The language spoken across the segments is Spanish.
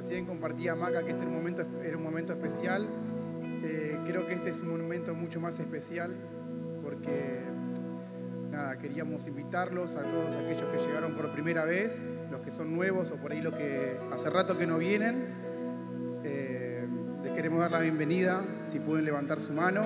Recién compartía Maca que este era un momento especial. Creo que este es un momento mucho más especial porque nada, queríamos invitarlos a todos aquellos que llegaron por primera vez, los que son nuevos o por ahí los que hace rato que no vienen. Les queremos dar la bienvenida, si pueden levantar su mano.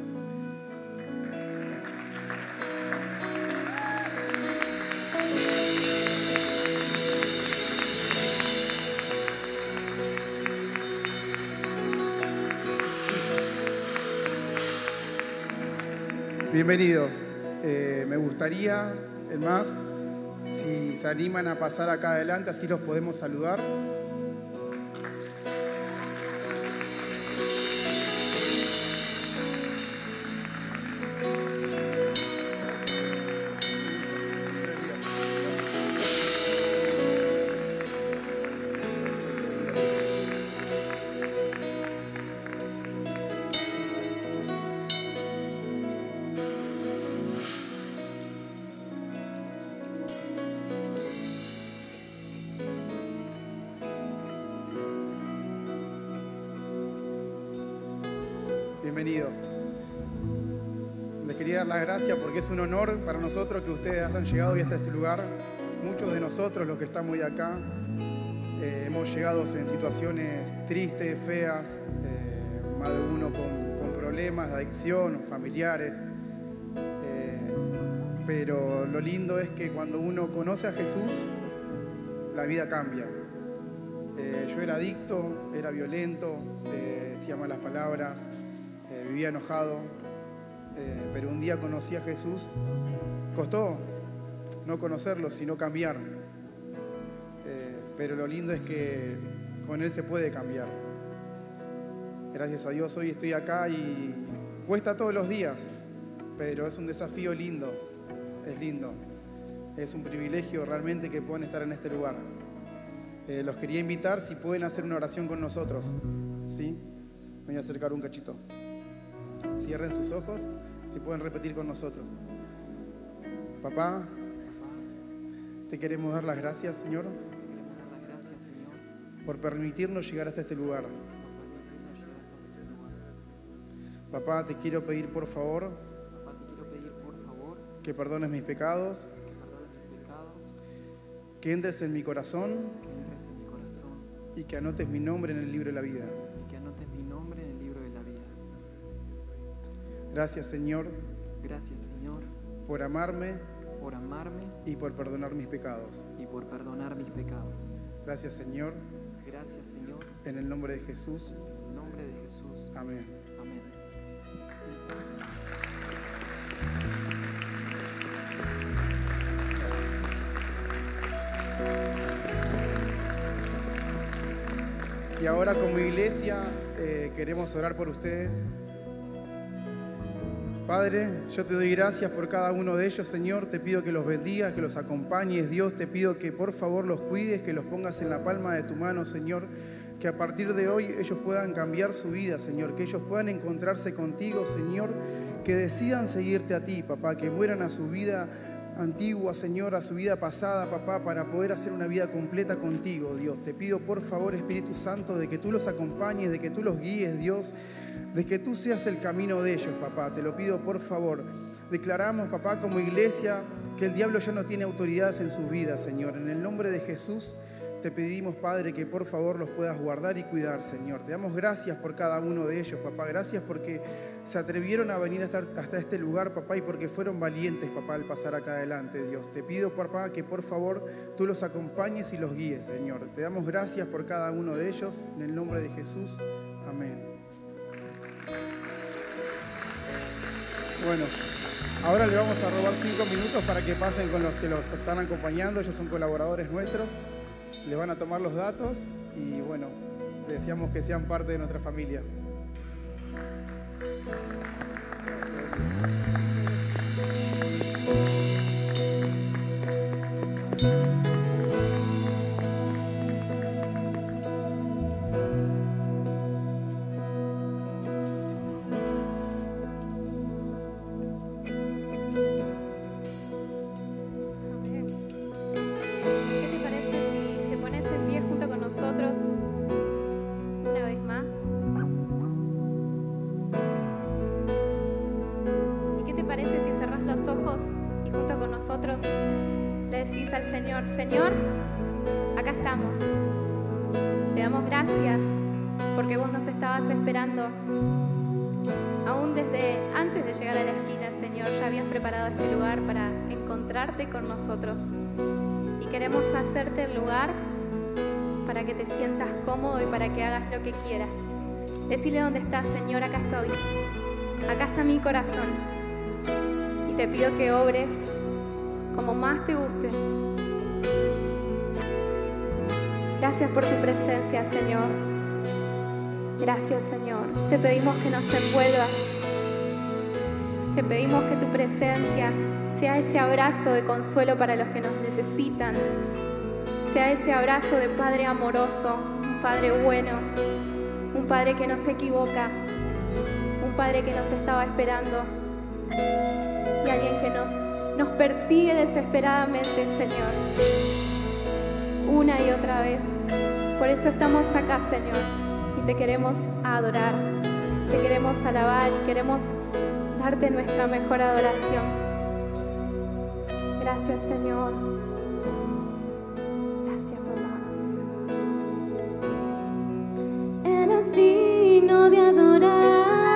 Bienvenidos. Me gustaría, es más, si se animan a pasar acá adelante, así los podemos saludar. Bienvenidos. Les quería dar las gracias porque es un honor para nosotros que ustedes hayan llegado hoy hasta este lugar. Muchos de nosotros, los que estamos hoy acá, hemos llegado en situaciones tristes, feas, más de uno con problemas de adicción, familiares. Pero lo lindo es que cuando uno conoce a Jesús, la vida cambia. Yo era adicto, era violento, decía malas palabras, vivía enojado, pero un día conocí a Jesús. Costó no conocerlo, sino cambiar. Pero lo lindo es que con Él se puede cambiar. Gracias a Dios hoy estoy acá y cuesta todos los días, pero es un desafío lindo, es lindo. Es un privilegio realmente que puedan estar en este lugar. Los quería invitar si pueden hacer una oración con nosotros, ¿sí? Me voy a acercar un cachito. Cierren sus ojos, si pueden repetir con nosotros. Papá, te queremos dar las gracias, Señor, por permitirnos llegar hasta este lugar. Papá, te quiero pedir por favor que perdones mis pecados, que entres en mi corazón y que anotes mi nombre en el libro de la vida. Gracias, Señor. Gracias, Señor, por amarme y por perdonar mis pecados. Gracias, Señor. Gracias, Señor. En el nombre de Jesús. En el nombre de Jesús. Amén. Amén. Y ahora como iglesia queremos orar por ustedes. Padre, yo te doy gracias por cada uno de ellos, Señor. Te pido que los bendigas, que los acompañes, Dios. Te pido que por favor los cuides, que los pongas en la palma de tu mano, Señor. Que a partir de hoy ellos puedan cambiar su vida, Señor. Que ellos puedan encontrarse contigo, Señor. Que decidan seguirte a ti, papá. Que mueran a su vida antigua, Señor, a su vida pasada, papá, para poder hacer una vida completa contigo, Dios. Te pido por favor, Espíritu Santo, de que tú los acompañes, de que tú los guíes, Dios. De que tú seas el camino de ellos, papá. Te lo pido por favor. Declaramos, papá, como iglesia, que el diablo ya no tiene autoridades en sus vidas, Señor. En el nombre de Jesús te pedimos, Padre, que por favor los puedas guardar y cuidar, Señor. Te damos gracias por cada uno de ellos, papá. Gracias porque se atrevieron a venir hasta este lugar, papá, y porque fueron valientes, papá, al pasar acá adelante, Dios. Te pido, papá, que por favor tú los acompañes y los guíes, Señor. Te damos gracias por cada uno de ellos. En el nombre de Jesús. Amén. Bueno, ahora le vamos a robar 5 minutos para que pasen con los que los están acompañando. Ellos son colaboradores nuestros. Les van a tomar los datos y bueno, deseamos que sean parte de nuestra familia. ¿Qué te parece si te pones en pie junto con nosotros? los ojos y junto con nosotros le decís al Señor: Señor, acá estamos. Te damos gracias porque vos nos estabas esperando. Aún desde antes de llegar a la esquina, Señor, ya habías preparado este lugar para encontrarte con nosotros. Y queremos hacerte el lugar para que te sientas cómodo y para que hagas lo que quieras. Decile dónde estás: Señor, acá estoy. Acá está mi corazón. Y te pido que obres como más te guste. Gracias por tu presencia, Señor. Gracias, Señor. Te pedimos que nos envuelvas. Te pedimos que tu presencia sea ese abrazo de consuelo para los que nos necesitan. Sea ese abrazo de Padre amoroso, un Padre bueno, un Padre que no se equivoca, un Padre que nos estaba esperando y alguien que nos persigue desesperadamente, Señor, una y otra vez. Por eso estamos acá, Señor, y te queremos adorar, te queremos alabar y queremos darte nuestra mejor adoración. Gracias, Señor. Gracias, papá. Eres digno de adorar.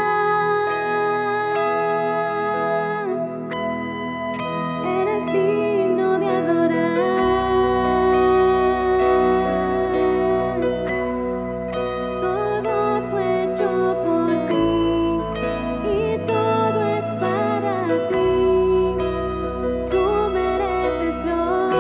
Eres digno de adorar. Todo fue hecho por ti y todo es para ti. Tú mereces gloria.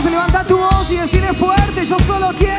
Vamos a levantar tu voz y decirle fuerte, yo solo quiero.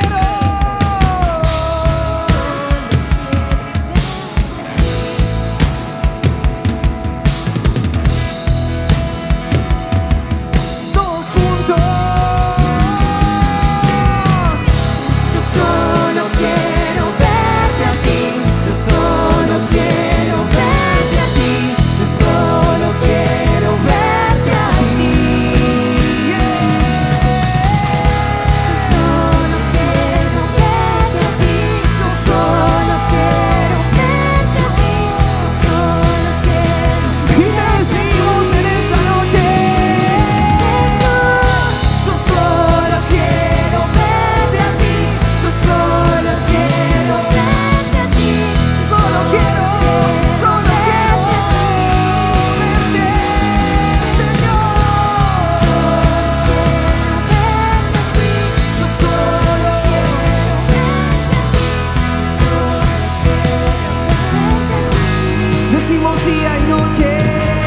Decimos día y noche,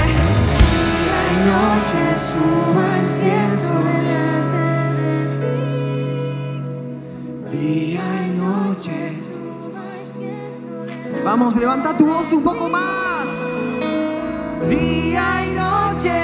suba incienso delante de ti. Día y noche. Vamos, levanta tu voz un poco más. Día y noche.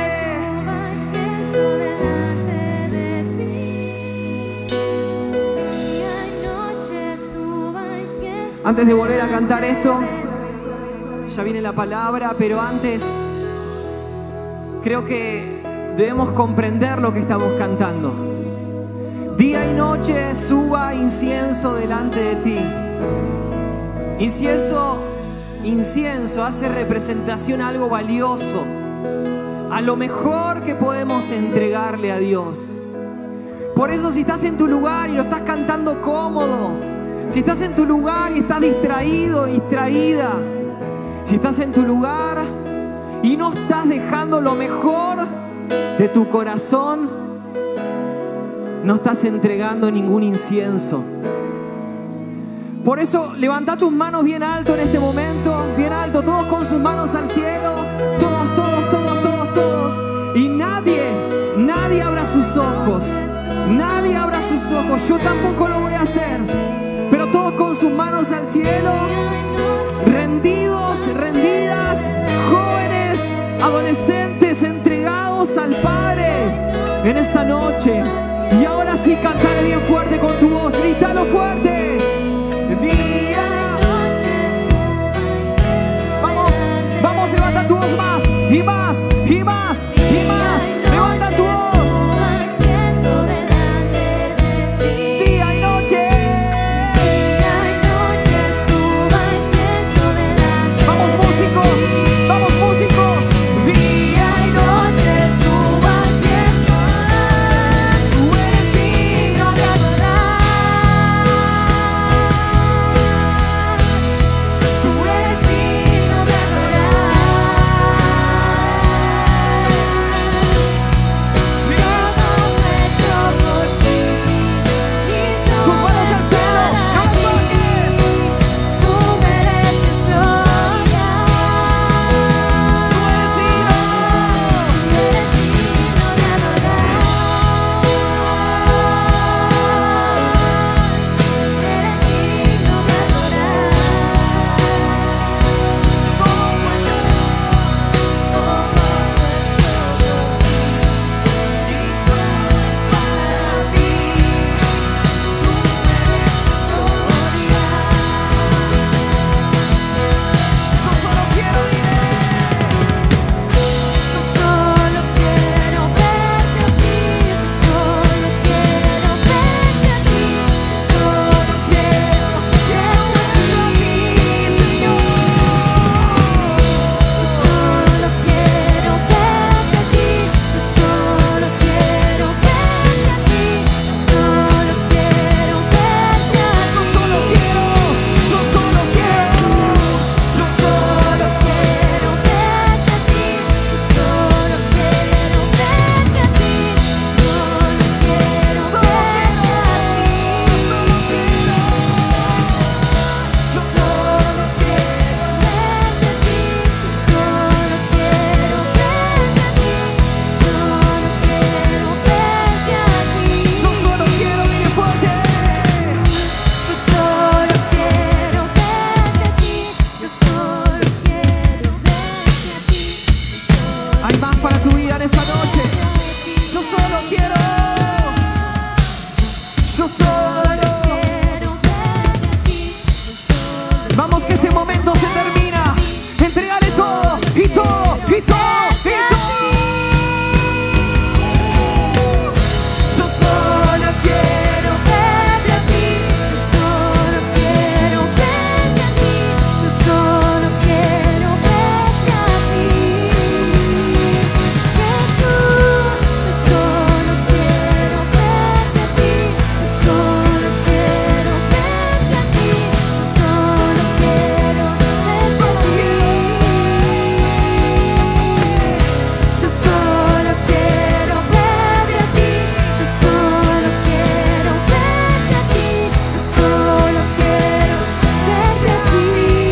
Antes de volver a cantar esto, ya viene la palabra, pero antes creo que debemos comprender lo que estamos cantando. Día y noche suba incienso delante de ti. Incienso hace representación a algo valioso, a lo mejor que podemos entregarle a Dios. Por eso, si estás en tu lugar y lo estás cantando cómodo, si estás en tu lugar y estás distraído, distraída, si estás en tu lugar y no estás dejando lo mejor de tu corazón, no estás entregando ningún incienso. Por eso, levanta tus manos bien alto en este momento, bien alto, todos con sus manos al cielo, todos. Y nadie abra sus ojos, nadie abra sus ojos, yo tampoco lo voy a hacer, pero todos con sus manos al cielo, rendidos, rendidas, jóvenes, adolescentes, entregados al Padre en esta noche. Y ahora sí, cántale bien fuerte con tu voz, grítalo fuerte. Día. Vamos, levanta tu voz más, y más, y más, y más. Levanta tu voz. Tú eres digno de adorar. yo solo quiero verte a ti. Vamos que este momento se termina. Entregaré todo y todo y todo y todo. Yo solo quiero verte a ti. Yo solo quiero verte a ti. Yo solo quiero verte a ti. Jesús, yo solo quiero verte a ti. Yo solo quiero verte a ti. Yo solo quiero verte a ti. Yo solo quiero verte a ti. Yo solo quiero verte a ti. Yo solo quiero verte a ti.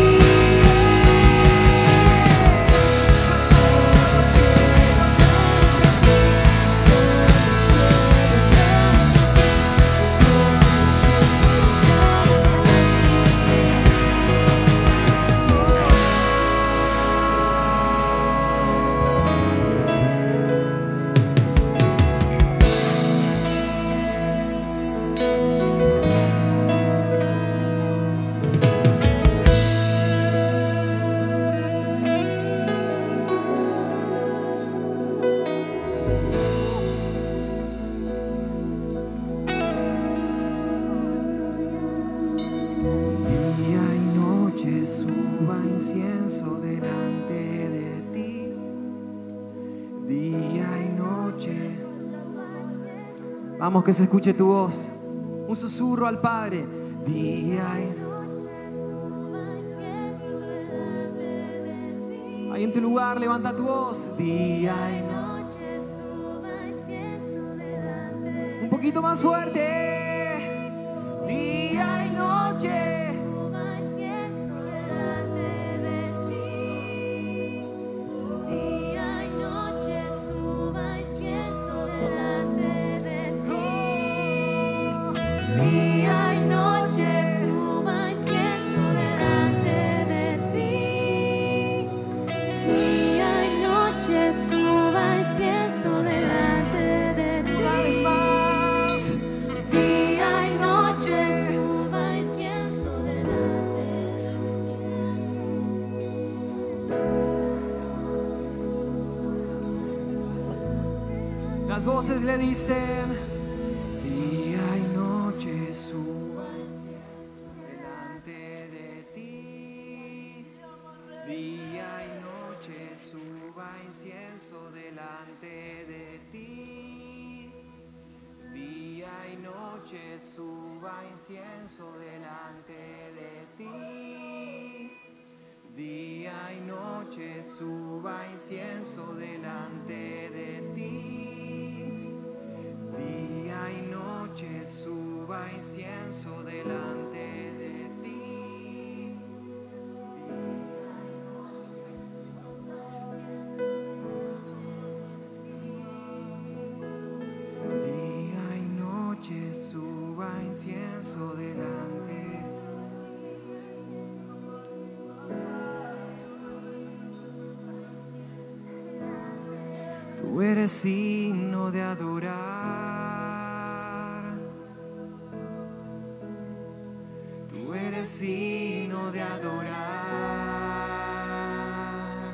Día y noche suba incienso delante de ti. Día y noche. Vamos que se escuche tu voz. Un susurro al Padre. Día y noche suba incienso delante de ti. Ahí en tu lugar levanta tu voz. Día y noche suba incienso delante de ti. Un poquito más fuerte. Día y noche suba incienso delante de ti. Día y noche suba incienso delante de ti. Día y noche suba incienso delante de ti. Día y noche suba incienso delante de ti. Una vez más. Día y noche suba incienso delante de ti. Las voces le dicen: día y noche suba incienso delante de ti. Día y noche suba incienso delante de ti. Día y noche suba incienso delante de ti. Día y noche suba incienso delante de ti. Día y noche suba incienso delante de ti. Día y noche suba incienso delante. Tú eres signo de adorar. Tú eres signo de adorar.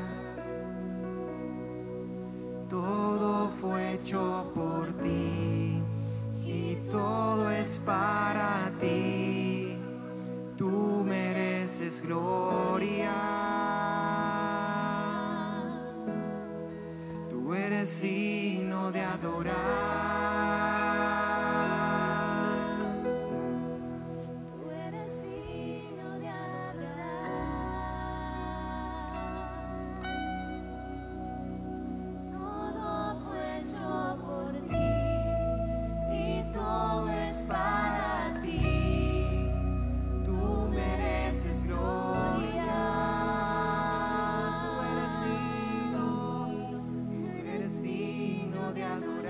Todo fue hecho por ti y todo es para ti. Tú mereces gloria. Tú eres signo de adorar. Tú eres signo de adorar. Todo fue hecho por ti y todo es para ti. Tú mereces gloria. Tú eres signo de adorar.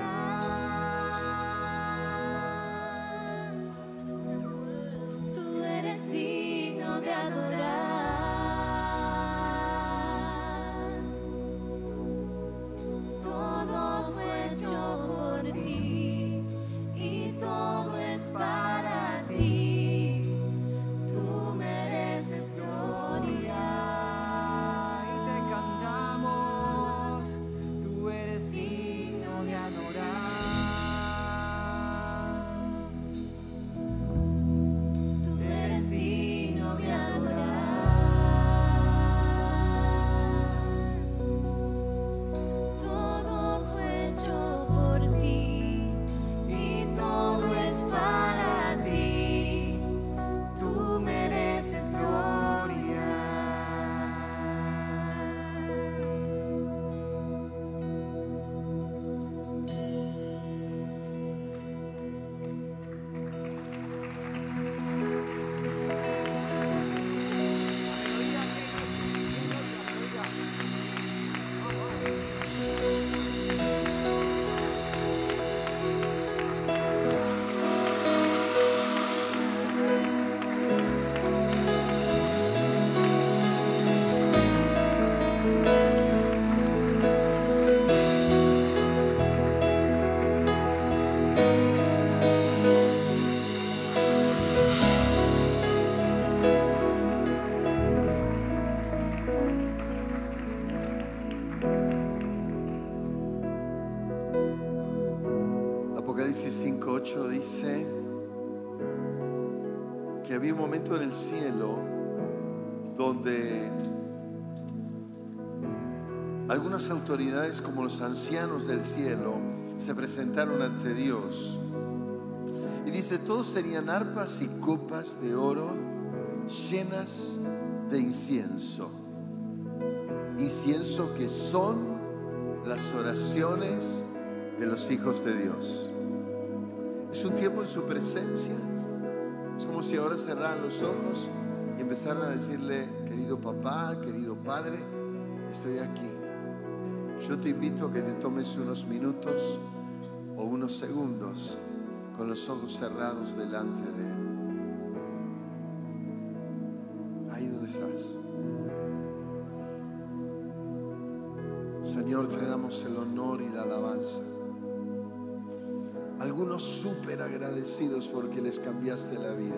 8 dice que había un momento en el cielo donde algunas autoridades, como los ancianos del cielo, se presentaron ante Dios. Y dice, todos tenían arpas y copas de oro llenas de incienso. Incienso que son las oraciones de los hijos de Dios. Es un tiempo en su presencia. Es como si ahora cerraran los ojos y empezaran a decirle, querido papá, querido padre, estoy aquí. Yo te invito a que te tomes unos minutos o unos segundos con los ojos cerrados delante de Él. Ahí donde estás. Señor, te damos el honor y la alabanza. Algunos súper agradecidos porque les cambiaste la vida.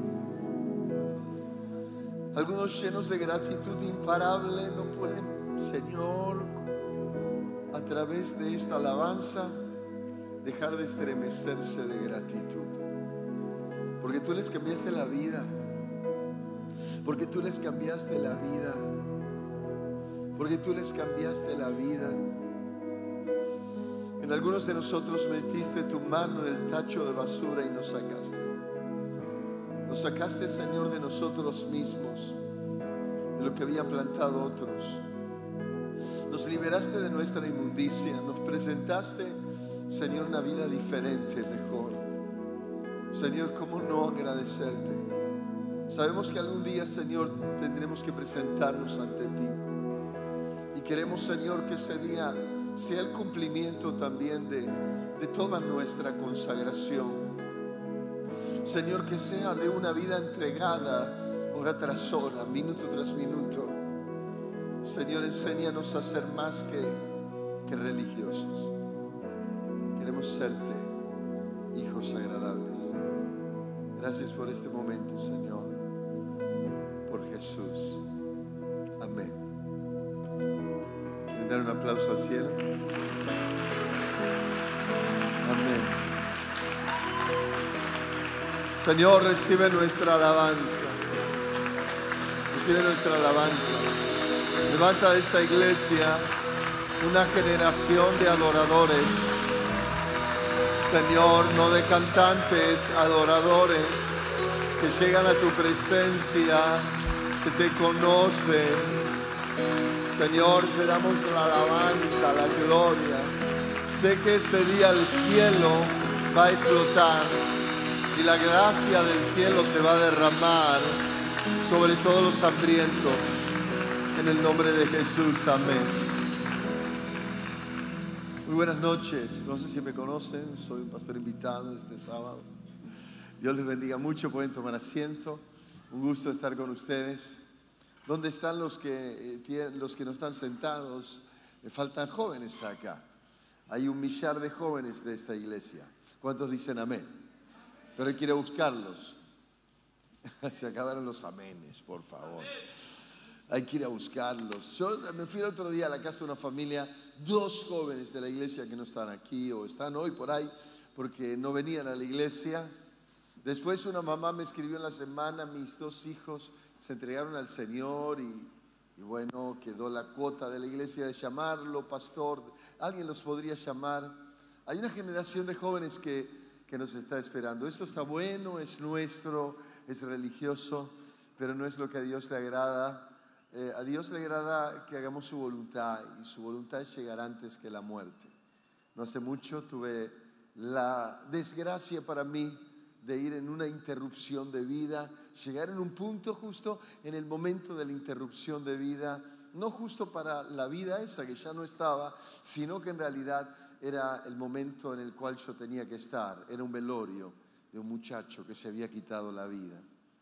Algunos llenos de gratitud imparable no pueden, Señor, a través de esta alabanza, dejar de estremecerse de gratitud. Porque tú les cambiaste la vida. Porque tú les cambiaste la vida. Porque tú les cambiaste la vida. En algunos de nosotros metiste tu mano en el tacho de basura y nos sacaste. Nos sacaste, Señor, de nosotros mismos, de lo que habían plantado otros. Nos liberaste de nuestra inmundicia. Nos presentaste, Señor, una vida diferente, mejor. Señor, ¿cómo no agradecerte? Sabemos que algún día, Señor, tendremos que presentarnos ante ti. Y queremos, Señor, que ese día sea el cumplimiento también de toda nuestra consagración. Señor, que sea de una vida entregada hora tras hora, minuto tras minuto. Señor, enséñanos a ser más que religiosos. Queremos serte hijos agradables. Gracias por este momento, Señor. Por Jesús. Amén. ¿Quieren dar un aplauso al cielo? Amén. Señor, recibe nuestra alabanza. Recibe nuestra alabanza. Levanta de esta iglesia una generación de adoradores. Señor, no de cantantes, adoradores que llegan a tu presencia, que te conocen. Señor, te damos la alabanza, la gloria. Sé que ese día el cielo va a explotar y la gracia del cielo se va a derramar sobre todos los hambrientos. En el nombre de Jesús, amén. Muy buenas noches. No sé si me conocen, soy un pastor invitado este sábado. Dios les bendiga mucho, pueden tomar asiento. Un gusto estar con ustedes. ¿Dónde están los que no están sentados? Me faltan jóvenes acá. Hay 1 millar de jóvenes de esta iglesia. ¿Cuántos dicen amén? Pero hay que ir a buscarlos. Se acabaron los amenes, por favor. Hay que ir a buscarlos. Yo me fui el otro día a la casa de una familia, 2 jóvenes de la iglesia que no están aquí o están hoy por ahí porque no venían a la iglesia. Después una mamá me escribió en la semana, mis 2 hijos se entregaron al Señor y bueno, quedó la cuota de la iglesia de llamarlo, pastor. Alguien los podría llamar. Hay una generación de jóvenes que nos está esperando. Esto está bueno, es nuestro, es religioso, pero no es lo que a Dios le agrada. A Dios le agrada que hagamos su voluntad y su voluntad es llegar antes que la muerte. No hace mucho tuve la desgracia para mí de ir en una interrupción de vida, llegar en un punto justo en el momento de la interrupción de vida, no justo para la vida esa que ya no estaba, sino que en realidad era el momento en el cual yo tenía que estar. Era un velorio de un muchacho que se había quitado la vida.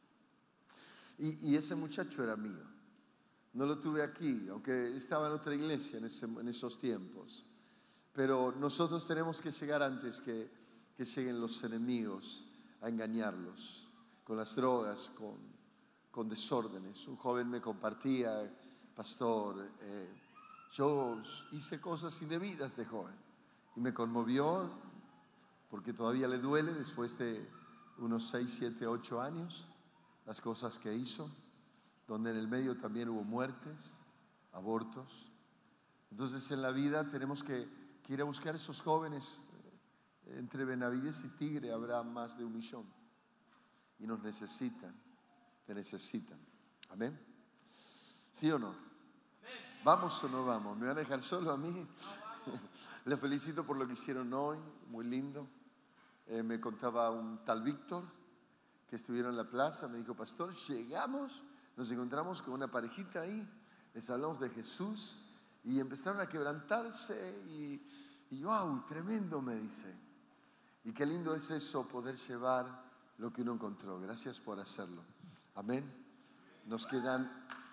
Y ese muchacho era mío. No lo tuve aquí, aunque estaba en otra iglesia en esos tiempos. Pero nosotros tenemos que llegar antes que lleguen los enemigos a engañarlos con las drogas, con desórdenes. Un joven me compartía, pastor, yo hice cosas indebidas de joven y me conmovió porque todavía le duele después de unos 6, 7, 8 años las cosas que hizo, donde en el medio también hubo muertes, abortos. Entonces en la vida tenemos que ir a buscar esos jóvenes. Entre Benavides y Tigre habrá más de 1 millón y nos necesitan, te necesitan. Amén. ¿Sí o no? ¿Vamos o no vamos? ¿Me van a dejar solo a mí? Les felicito por lo que hicieron hoy, muy lindo. Me contaba un tal Víctor que estuvieron en la plaza, me dijo: pastor, llegamos, nos encontramos con una parejita ahí, les hablamos de Jesús y empezaron a quebrantarse y wow, tremendo, me dice. Y qué lindo es eso, poder llevar lo que uno encontró. Gracias por hacerlo. Amén. Nos quedan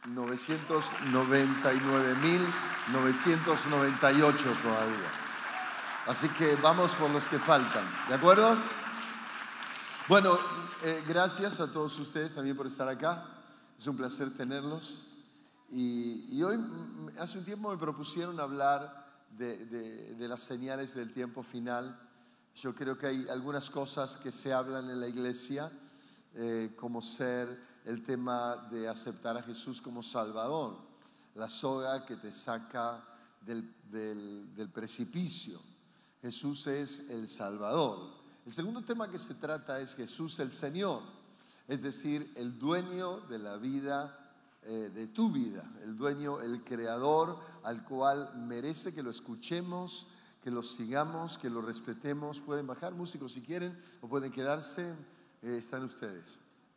999.998 todavía. Así que vamos por los que faltan. ¿De acuerdo? Bueno, gracias a todos ustedes también por estar acá. Es un placer tenerlos. Y hoy, hace un tiempo me propusieron hablar de las señales del tiempo final. Yo creo que hay algunas cosas que se hablan en la iglesia, como ser el tema de aceptar a Jesús como Salvador, la soga que te saca del precipicio. Jesús es el Salvador. El segundo tema que se trata es Jesús el Señor, es decir, el dueño de la vida, de tu vida, el dueño, el creador, al cual merece que lo escuchemos, que lo sigamos, que lo respetemos. Pueden bajar, músicos, si quieren, o pueden quedarse, están ustedes.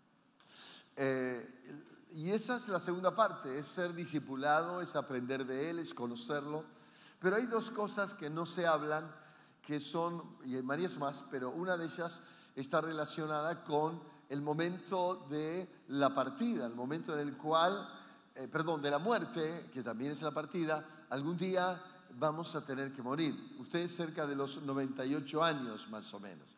Y esa es la segunda parte, es ser discipulado, es aprender de Él, es conocerlo. Pero hay dos cosas que no se hablan, que son, y hay varias más, pero una de ellas está relacionada con el momento de la partida, el momento en el cual, de la muerte, que también es la partida. Algún día vamos a tener que morir. Ustedes cerca de los 98 años más o menos,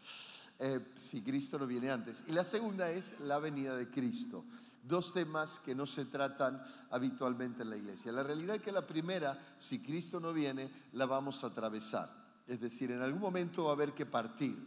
si Cristo no viene antes. Y la segunda es la venida de Cristo. Dos temas que no se tratan habitualmente en la iglesia. La realidad es que la primera, si Cristo no viene, la vamos a atravesar. Es decir, en algún momento va a haber que partir.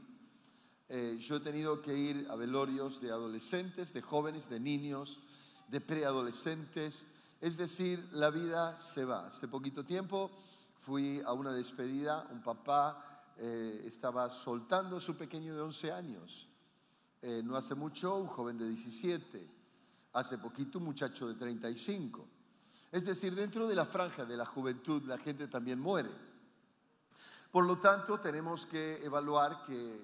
Yo he tenido que ir a velorios de adolescentes, de jóvenes, de niños, de preadolescentes. Es decir, la vida se va. Hace poquito tiempo fui a una despedida. Un papá estaba soltando a su pequeño de 11 años. No hace mucho, un joven de 17. Hace poquito, un muchacho de 35. Es decir, dentro de la franja de la juventud, la gente también muere. Por lo tanto, tenemos que evaluar,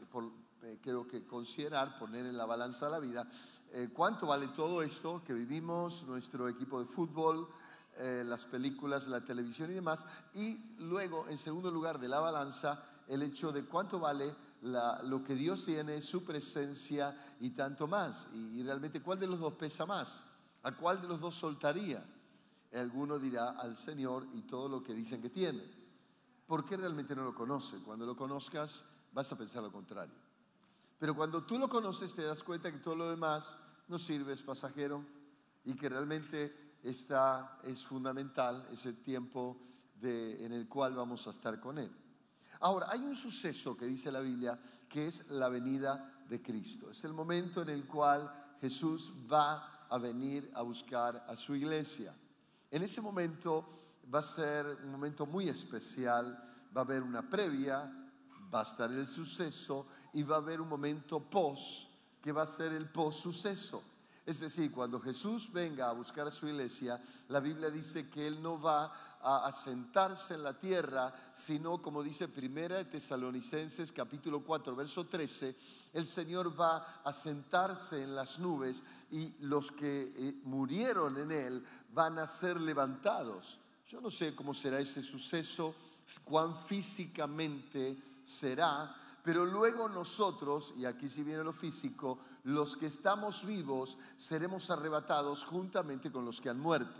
creo que considerar, poner en la balanza la vida, cuánto vale todo esto que vivimos, nuestro equipo de fútbol, las películas, la televisión y demás. Y luego, en segundo lugar de la balanza, el hecho de cuánto vale lo que Dios tiene, su presencia y tanto más. Y realmente, ¿cuál de los dos pesa más? ¿A cuál de los dos soltaría? Alguno dirá al Señor y todo lo que dicen que tiene. ¿Por qué realmente no lo conoce? Cuando lo conozcas vas a pensar lo contrario. Pero cuando tú lo conoces te das cuenta que todo lo demás no sirve, es pasajero, y que realmente es fundamental ese tiempo en el cual vamos a estar con Él. Ahora, hay un suceso que dice la Biblia que es la venida de Cristo. Es el momento en el cual Jesús va a venir a buscar a su iglesia. En ese momento va a ser un momento muy especial, va a haber una previa, va a estar el suceso y va a haber un momento post, que va a ser el post-suceso. Es decir, cuando Jesús venga a buscar a su iglesia, la Biblia dice que Él no va a sentarse en la tierra, sino, como dice Primera de Tesalonicenses capítulo 4, verso 13, el Señor va a sentarse en las nubes y los que murieron en Él van a ser levantados. Yo no sé cómo será ese suceso, cuán físicamente será, pero luego nosotros, y aquí sí viene lo físico, los que estamos vivos seremos arrebatados juntamente con los que han muerto.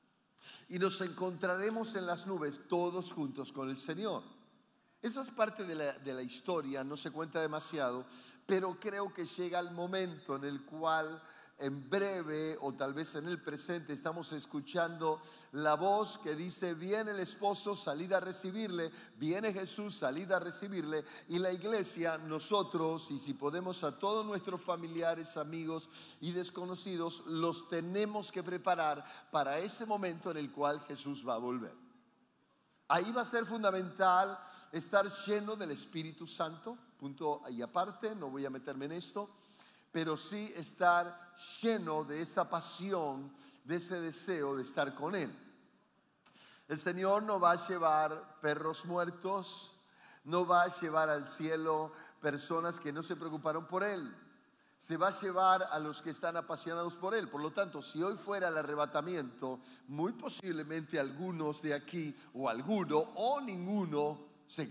Y nos encontraremos en las nubes todos juntos con el Señor. Esa es parte de la historia, no se cuenta demasiado, pero creo que llega el momento en el cual en breve o tal vez en el presente estamos escuchando la voz que dice: viene el esposo, salid a recibirle, viene Jesús, salid a recibirle. Y la iglesia, nosotros, y si podemos a todos nuestros familiares, amigos y desconocidos, los tenemos que preparar para ese momento en el cual Jesús va a volver. Ahí va a ser fundamental estar lleno del Espíritu Santo, punto y aparte, no voy a meterme en esto, pero sí estar lleno de esa pasión, de ese deseo de estar con Él. El Señor no va a llevar perros muertos, no va a llevar al cielo personas que no se preocuparon por Él. Se va a llevar a los que están apasionados por Él. Por lo tanto, si hoy fuera el arrebatamiento, muy posiblemente algunos de aquí, o alguno, o ninguno, se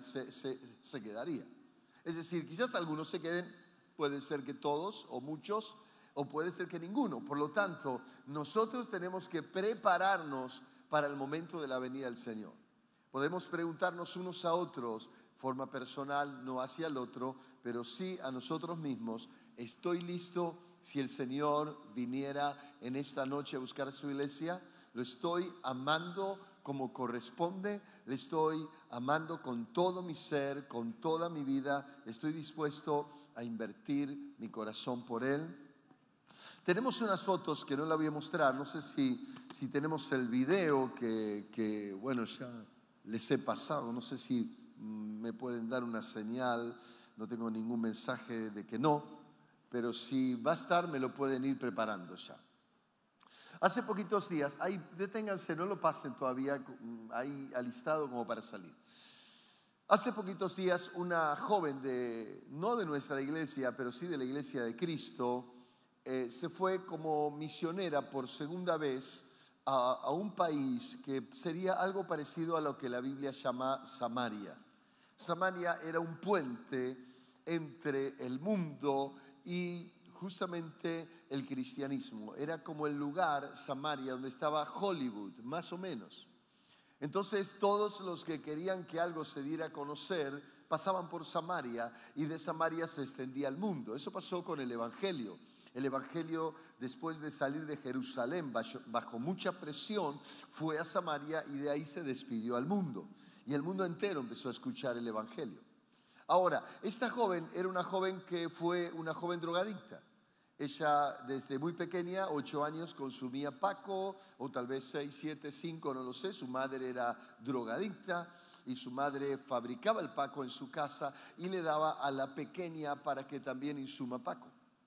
quedaría. Es decir, quizás algunos se queden, puede ser que todos o muchos, o puede ser que ninguno. Por lo tanto, nosotros tenemos que prepararnos para el momento de la venida del Señor. Podemos preguntarnos unos a otros, forma personal, no hacia el otro, pero sí a nosotros mismos: ¿estoy listo si el Señor viniera en esta noche a buscar a su iglesia? ¿Lo estoy amando como corresponde? ¿Le estoy amando con todo mi ser, con toda mi vida? ¿Estoy dispuesto a invertir mi corazón por Él? Tenemos unas fotos que no la voy a mostrar. No sé si tenemos el video que bueno, ya les he pasado. No sé si me pueden dar una señal. No tengo ningún mensaje de que no, pero si va a estar, me lo pueden ir preparando ya. Hace poquitos días, ahí deténganse, no lo pasen todavía, ahí alistado como para salir. Hace poquitos días una joven no de nuestra iglesia, pero sí de la iglesia de Cristo, se fue como misionera por segunda vez a un país que sería algo parecido a lo que la Biblia llama Samaria. Samaria era un puente entre el mundo y justamente el cristianismo. Era como el lugar, Samaria, donde estaba Hollywood, más o menos. Entonces todos los que querían que algo se diera a conocer pasaban por Samaria, y de Samaria se extendía al mundo. Eso pasó con el Evangelio. El Evangelio, después de salir de Jerusalén bajo mucha presión, fue a Samaria y de ahí se despidió al mundo. Y el mundo entero empezó a escuchar el Evangelio. Ahora, esta joven era una joven que fue una joven drogadicta. Ella desde muy pequeña, 8 años, consumía paco, o tal vez 6, 7, 5, no lo sé. Su madre era drogadicta y su madre fabricaba el paco en su casa y le daba a la pequeña para que también insuma paco.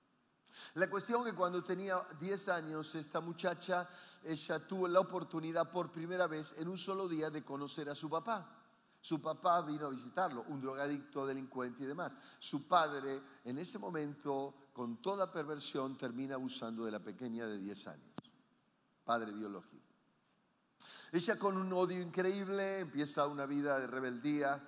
La cuestión que cuando tenía 10 años, esta muchacha, ella tuvo la oportunidad por primera vez en un solo día de conocer a su papá. Su papá vino a visitarlo, un drogadicto, delincuente y demás. Su padre, en ese momento, con toda perversión, termina abusando de la pequeña de 10 años. Padre biológico. Ella, con un odio increíble, empieza una vida de rebeldía,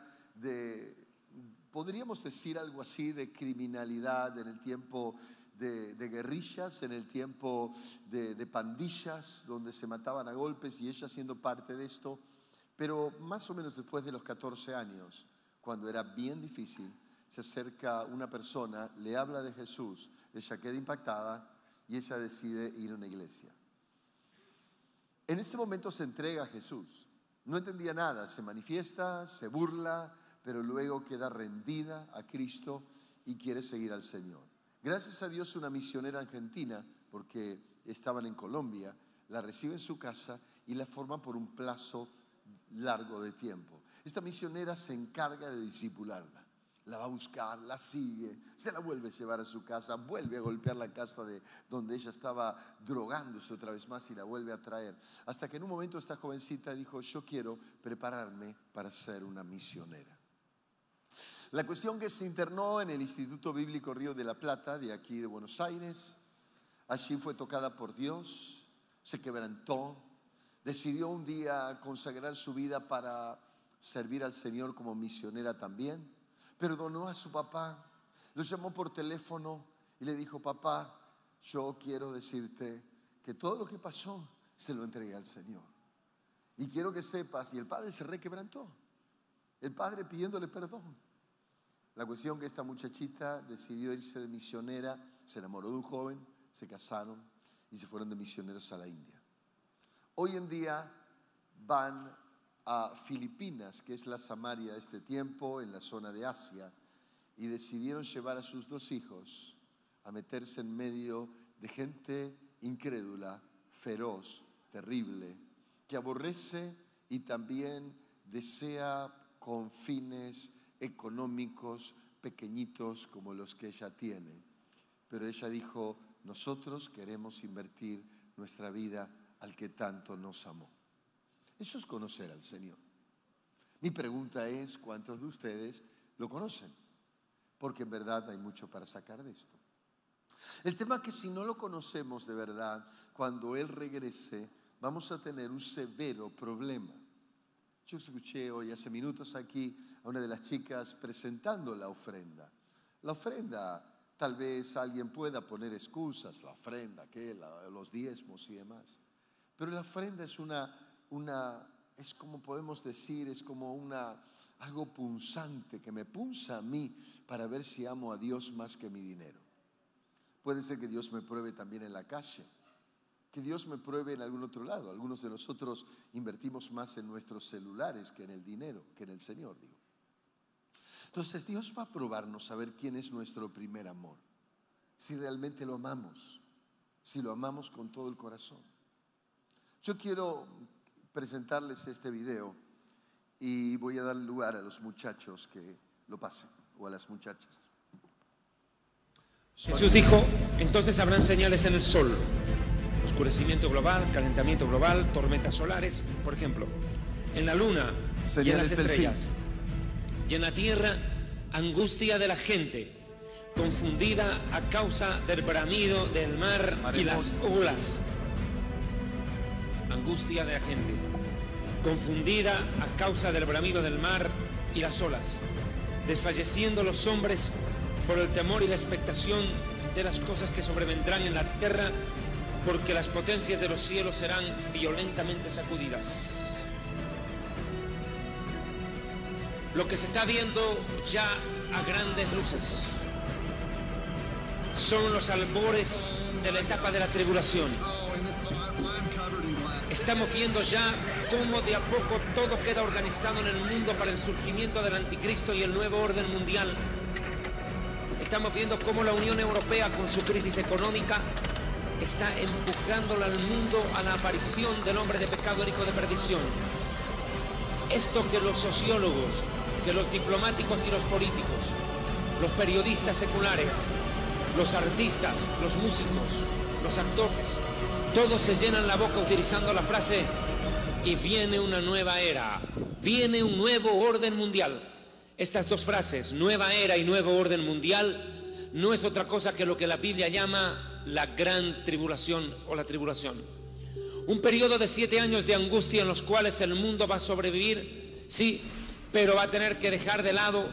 podríamos decir algo así, de criminalidad en el tiempo de guerrillas, en el tiempo de pandillas, donde se mataban a golpes, y ella siendo parte de esto. Pero más o menos después de los 14 años, cuando era bien difícil, se acerca una persona, le habla de Jesús, ella queda impactada y ella decide ir a una iglesia. En ese momento se entrega a Jesús. No entendía nada, se manifiesta, se burla, pero luego queda rendida a Cristo y quiere seguir al Señor. Gracias a Dios, una misionera argentina, porque estaban en Colombia, la recibe en su casa y la forma por un plazo largo de tiempo. Esta misionera se encarga de discipularla. La va a buscar, la sigue, se la vuelve a llevar a su casa, vuelve a golpear la casa de donde ella estaba drogándose otra vez más y la vuelve a traer. Hasta que en un momento esta jovencita dijo: yo quiero prepararme para ser una misionera. La cuestión que se internó en el Instituto Bíblico Río de la Plata, de aquí de Buenos Aires. Allí fue tocada por Dios, se quebrantó, decidió un día consagrar su vida para servir al Señor como misionera también. Perdonó a su papá, lo llamó por teléfono y le dijo: papá, yo quiero decirte que todo lo que pasó se lo entregué al Señor. Y quiero que sepas, y el padre se requebrantó, el padre pidiéndole perdón. La cuestión que esta muchachita decidió irse de misionera, se enamoró de un joven, se casaron y se fueron de misioneros a la India. Hoy en día van a Filipinas, que es la Samaria de este tiempo, en la zona de Asia, y decidieron llevar a sus 2 hijos a meterse en medio de gente incrédula, feroz, terrible, que aborrece y también desea con fines económicos pequeñitos como los que ella tiene. Pero ella dijo: nosotros queremos invertir nuestra vida al que tanto nos amó. Eso es conocer al Señor. Mi pregunta es: ¿cuántos de ustedes lo conocen? Porque en verdad hay mucho para sacar de esto. El tema es que si no lo conocemos de verdad, cuando Él regrese, vamos a tener un severo problema. Yo escuché hoy hace minutos aquí a una de las chicas presentando la ofrenda. La ofrenda, tal vez alguien pueda poner excusas, la ofrenda, los diezmos y demás. Pero la ofrenda es es como podemos decir, es como algo punzante que me punza a mí para ver si amo a Dios más que mi dinero. Puede ser que Dios me pruebe también en la calle, que Dios me pruebe en algún otro lado. Algunos de nosotros invertimos más en nuestros celulares que en el dinero, que en el Señor, digo. Entonces Dios va a probarnos a ver quién es nuestro primer amor, si realmente lo amamos, si lo amamos con todo el corazón. Yo quiero presentarles este video y voy a dar lugar a los muchachos que lo pasen, o a las muchachas. Jesús dijo: entonces habrán señales en el sol, oscurecimiento global, calentamiento global, tormentas solares, por ejemplo, en la luna y en las estrellas, y en la tierra angustia de la gente, confundida a causa del bramido del mar y las olas. Angustia de la gente, confundida a causa del bramido del mar y las olas, desfalleciendo los hombres por el temor y la expectación de las cosas que sobrevendrán en la tierra, porque las potencias de los cielos serán violentamente sacudidas. Lo que se está viendo ya a grandes luces son los albores de la etapa de la tribulación. Estamos viendo ya cómo de a poco todo queda organizado en el mundo para el surgimiento del anticristo y el nuevo orden mundial. Estamos viendo cómo la Unión Europea, con su crisis económica, está empujándolo al mundo a la aparición del hombre de pecado, el hijo de perdición. Esto que los sociólogos, que los diplomáticos y los políticos, los periodistas seculares, los artistas, los músicos, los actores, todos se llenan la boca utilizando la frase: y viene una nueva era, viene un nuevo orden mundial. Estas dos frases, nueva era y nuevo orden mundial, no es otra cosa que lo que la Biblia llama la gran tribulación o la tribulación. Un periodo de 7 años de angustia en los cuales el mundo va a sobrevivir, sí, pero va a tener que dejar de lado,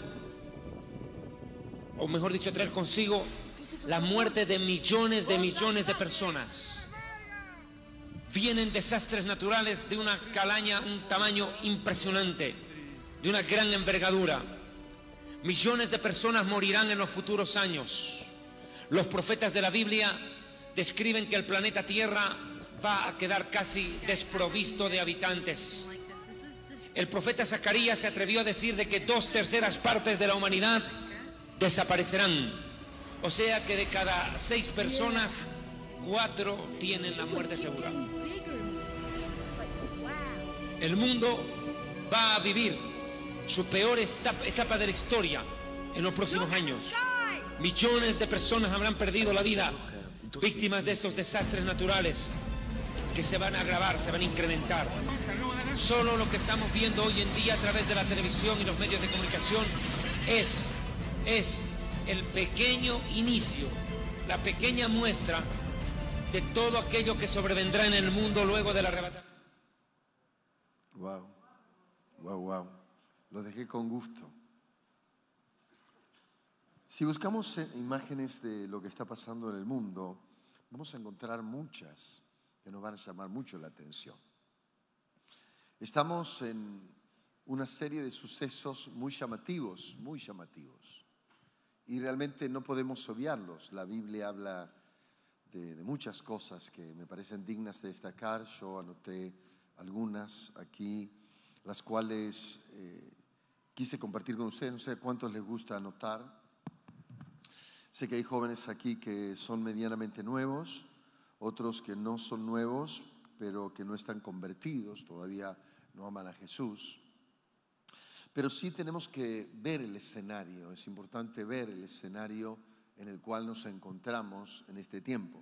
o mejor dicho, traer consigo la muerte de millones de personas. Vienen desastres naturales de una calaña, un tamaño impresionante, de una gran envergadura. Millones de personas morirán en los futuros años. Los profetas de la Biblia describen que el planeta Tierra va a quedar casi desprovisto de habitantes. El profeta Zacarías se atrevió a decir de que 2/3 partes de la humanidad desaparecerán. O sea que de cada 6 personas, 4 tienen la muerte segura. El mundo va a vivir su peor etapa de la historia en los próximos años. Millones de personas habrán perdido la vida, víctimas de estos desastres naturales que se van a agravar, se van a incrementar. Solo lo que estamos viendo hoy en día a través de la televisión y los medios de comunicación es el pequeño inicio, la pequeña muestra de todo aquello que sobrevendrá en el mundo luego del arrebatamiento. Wow. Lo dejé con gusto. Si buscamos imágenes de lo que está pasando en el mundo, vamos a encontrar muchas que nos van a llamar mucho la atención. Estamos en una serie de sucesos muy llamativos, y realmente no podemos obviarlos. La Biblia habla de muchas cosas que me parecen dignas de destacar. Yo anoté algunas aquí, las cuales quise compartir con ustedes. No sé cuántos les gusta anotar. Sé que hay jóvenes aquí que son medianamente nuevos, otros que no son nuevos, pero que no están convertidos, todavía no aman a Jesús. Pero sí tenemos que ver el escenario, es importante ver el escenario en el cual nos encontramos en este tiempo.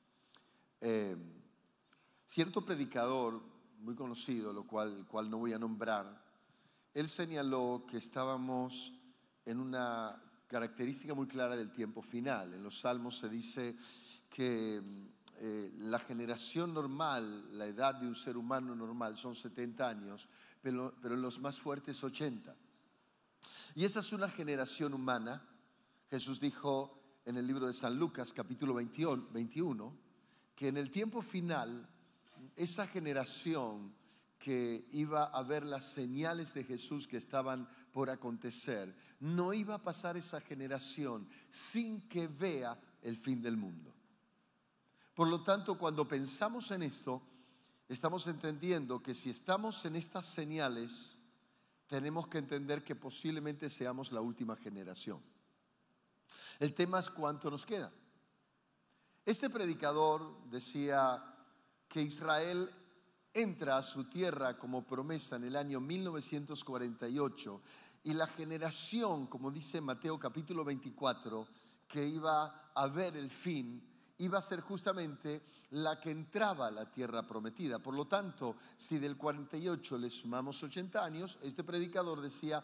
Cierto predicador muy conocido, el cual no voy a nombrar, él señaló que estábamos en una característica muy clara del tiempo final. En los Salmos se dice que la generación normal, la edad de un ser humano normal son 70 años, pero en los más fuertes 80. Y esa es una generación humana. Jesús dijo en el libro de San Lucas, capítulo 21, que en el tiempo final, esa generación que iba a ver las señales de Jesús que estaban por acontecer, no iba a pasar esa generación sin que vea el fin del mundo. Por lo tanto, cuando pensamos en esto, estamos entendiendo que si estamos en estas señales, tenemos que entender que posiblemente seamos la última generación. El tema es cuánto nos queda. Este predicador decía que Israel entra a su tierra como promesa en el año 1948 y la generación, como dice Mateo capítulo 24, que iba a ver el fin, iba a ser justamente la que entraba a la tierra prometida. Por lo tanto, si del 48 le sumamos 80 años, este predicador decía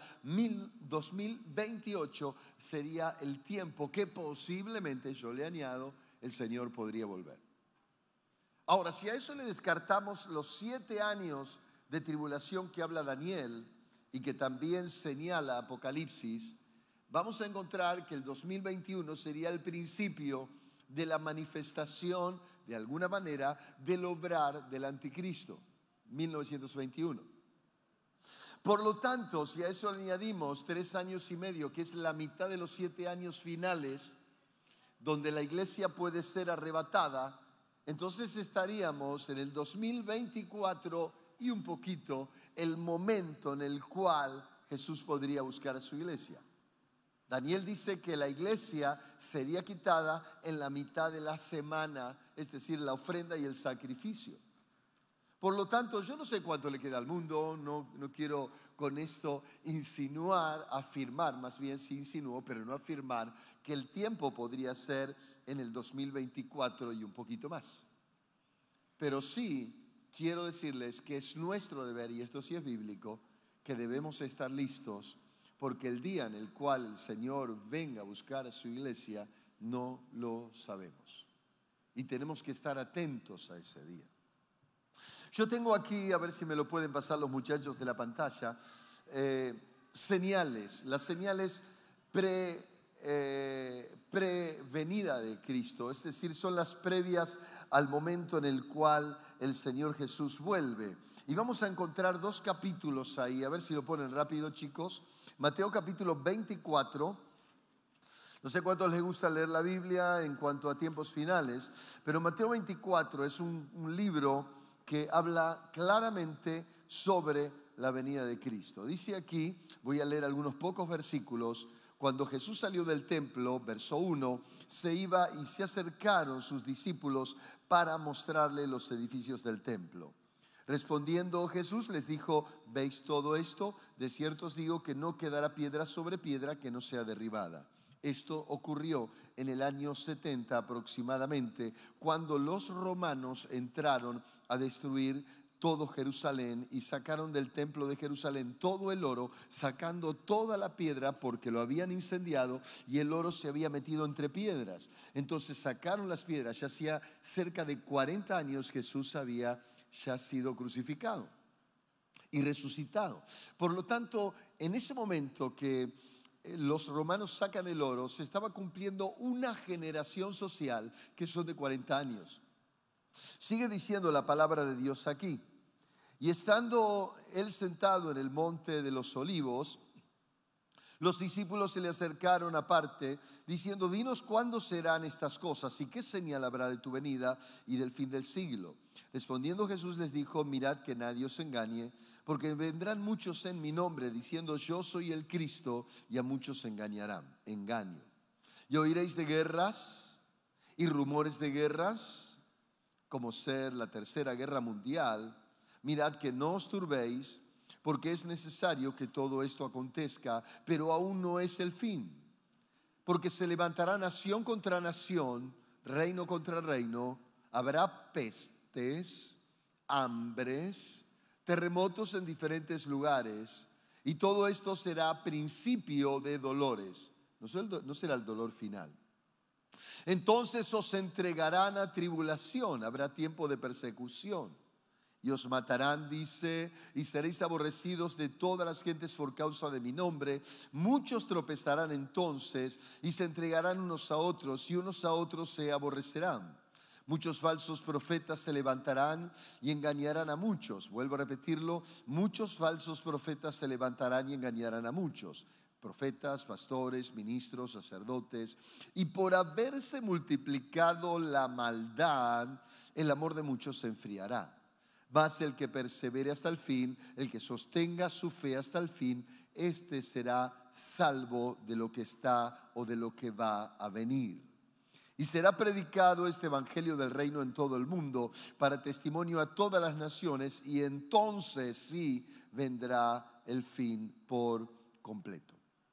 2028 sería el tiempo que posiblemente, yo le añado, el Señor podría volver. Ahora, si a eso le descartamos los 7 años de tribulación que habla Daniel y que también señala Apocalipsis, vamos a encontrar que el 2021 sería el principio de la manifestación, de alguna manera, del obrar del anticristo, 1921. Por lo tanto, si a eso le añadimos 3 años y medio, que es la mitad de los 7 años finales, donde la iglesia puede ser arrebatada, entonces estaríamos en el 2024 y un poquito el momento en el cual Jesús podría buscar a su iglesia. Daniel dice que la iglesia sería quitada en la mitad de la semana, es decir, la ofrenda y el sacrificio. Por lo tanto, yo no sé cuánto le queda al mundo, no quiero con esto insinuar, afirmar, más bien sí insinúo, pero no afirmar que el tiempo podría ser en el 2024 y un poquito más. Pero sí quiero decirles que es nuestro deber, y esto sí es bíblico, que debemos estar listos, porque el día en el cual el Señor venga a buscar a su iglesia, no lo sabemos. Y tenemos que estar atentos a ese día. Yo tengo aquí, a ver si me lo pueden pasar los muchachos de la pantalla, señales, las señales prevenida de Cristo, es decir, son las previas al momento en el cual el Señor Jesús vuelve. Y vamos a encontrar 2 capítulos ahí, a ver si lo ponen rápido, chicos. Mateo capítulo 24. No sé cuántos les gusta leer la Biblia en cuanto a tiempos finales, pero Mateo 24 es un libro que habla claramente sobre la venida de Cristo. Dice aquí, voy a leer algunos pocos versículos. Cuando Jesús salió del templo, verso 1, se iba y se acercaron sus discípulos para mostrarle los edificios del templo. Respondiendo Jesús les dijo: ¿veis todo esto? De cierto os digo que no quedará piedra sobre piedra que no sea derribada. Esto ocurrió en el año 70 aproximadamente, cuando los romanos entraron a destruir todo Jerusalén y sacaron del templo de Jerusalén todo el oro, sacando toda la piedra porque lo habían incendiado y el oro se había metido entre piedras. Entonces sacaron las piedras. Ya hacía cerca de 40 años Jesús había ya sido crucificado y resucitado. Por lo tanto, en ese momento que los romanos sacan el oro, se estaba cumpliendo una generación social que son de 40 años. Sigue diciendo la palabra de Dios aquí. Y estando él sentado en el monte de los olivos, Los discípulos se le acercaron aparte, diciendo: dinos cuándo serán estas cosas y qué señal habrá de tu venida y del fin del siglo. Respondiendo Jesús les dijo: mirad que nadie os engañe, porque vendrán muchos en mi nombre diciendo: yo soy el Cristo, y a muchos engañarán. Engaño. Y oiréis de guerras y rumores de guerras, como ser la tercera guerra mundial. Mirad que no os turbéis, porque es necesario que todo esto acontezca, pero aún no es el fin. Porque se levantará nación contra nación, reino contra reino, habrá pestes, hambres, terremotos en diferentes lugares, y todo esto será principio de dolores. No será el dolor final. Entonces os entregarán a tribulación, habrá tiempo de persecución. Y os matarán, dice, y seréis aborrecidos de todas las gentes por causa de mi nombre. Muchos tropezarán entonces y se entregarán unos a otros, y unos a otros se aborrecerán. Muchos falsos profetas se levantarán y engañarán a muchos. Vuelvo a repetirlo: muchos falsos profetas se levantarán y engañarán a muchos. Profetas, pastores, ministros, sacerdotes. Y por haberse multiplicado la maldad, el amor de muchos se enfriará. Mas el que persevere hasta el fin, el que sostenga su fe hasta el fin, este será salvo de lo que está o de lo que va a venir. Y será predicado este evangelio del reino en todo el mundo para testimonio a todas las naciones, y entonces sí vendrá el fin por completo.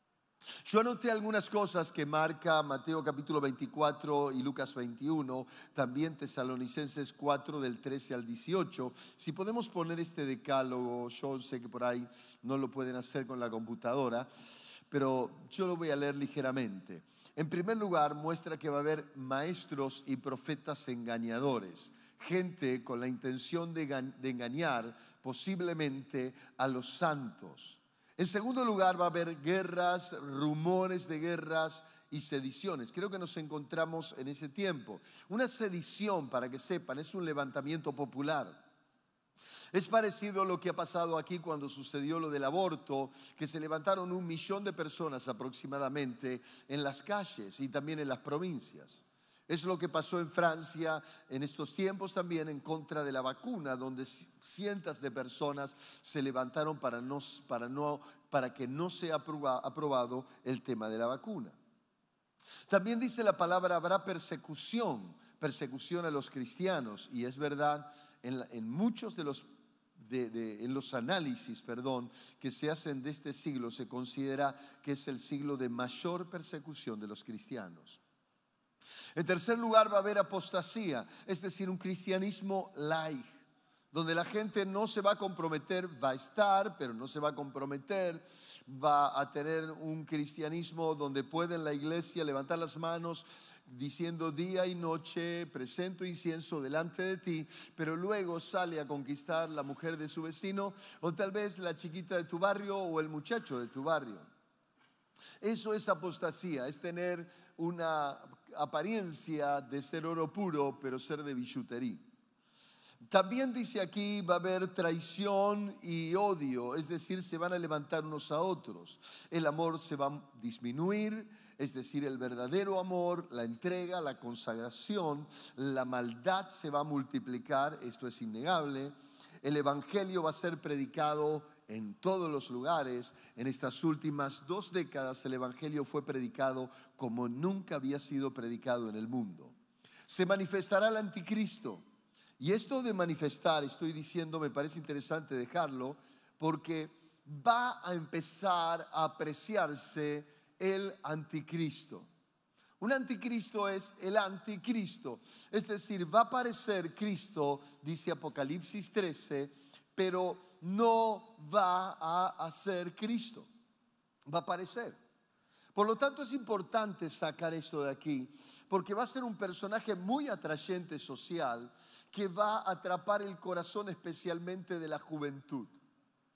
Yo anoté algunas cosas que marca Mateo capítulo 24 y Lucas 21, también Tesalonicenses 4 del 13 al 18. Si podemos poner este decálogo, yo sé que por ahí no lo pueden hacer con la computadora, pero yo lo voy a leer ligeramente. En primer lugar, muestra que va a haber maestros y profetas engañadores, gente con la intención de engañar posiblemente a los santos. En segundo lugar, va a haber guerras, rumores de guerras y sediciones. Creo que nos encontramos en ese tiempo. Una sedición, para que sepan, es un levantamiento popular. Es parecido a lo que ha pasado aquí cuando sucedió lo del aborto, que se levantaron 1 millón de personas aproximadamente en las calles y también en las provincias. Es lo que pasó en Francia en estos tiempos también en contra de la vacuna, donde cientos de personas se levantaron para que no sea aprobado el tema de la vacuna. También dice la palabra: habrá persecución a los cristianos, y es verdad, en muchos de los en los análisis, que se hacen de este siglo, se considera que es el siglo de mayor persecución de los cristianos. En tercer lugar, va a haber apostasía, es decir, un cristianismo light, donde la gente no se va a comprometer, va a estar, pero no se va a comprometer, va a tener un cristianismo donde puede en la iglesia levantar las manos diciendo día y noche: presento incienso delante de ti, pero luego sale a conquistar la mujer de su vecino, o tal vez la chiquita de tu barrio o el muchacho de tu barrio. Eso es apostasía, es tener una apariencia de ser oro puro, pero ser de billutería. También dice aquí: va a haber traición y odio, es decir, se van a levantar unos a otros. El amor se va a disminuir, es decir, el verdadero amor, la entrega, la consagración. La maldad se va a multiplicar, esto es innegable. El evangelio va a ser predicado en todos los lugares. En estas últimas 2 décadas el evangelio fue predicado como nunca había sido predicado en el mundo. Se manifestará el anticristo. Y esto de manifestar, estoy diciendo, me parece interesante dejarlo, porque va a empezar a apreciarse el anticristo. Un anticristo es el anticristo, es decir, va a aparecer Cristo, dice Apocalipsis 13, pero no va a ser Cristo, va a aparecer. Por lo tanto, es importante sacar esto de aquí, porque va a ser un personaje muy atrayente social, que va a atrapar el corazón especialmente de la juventud.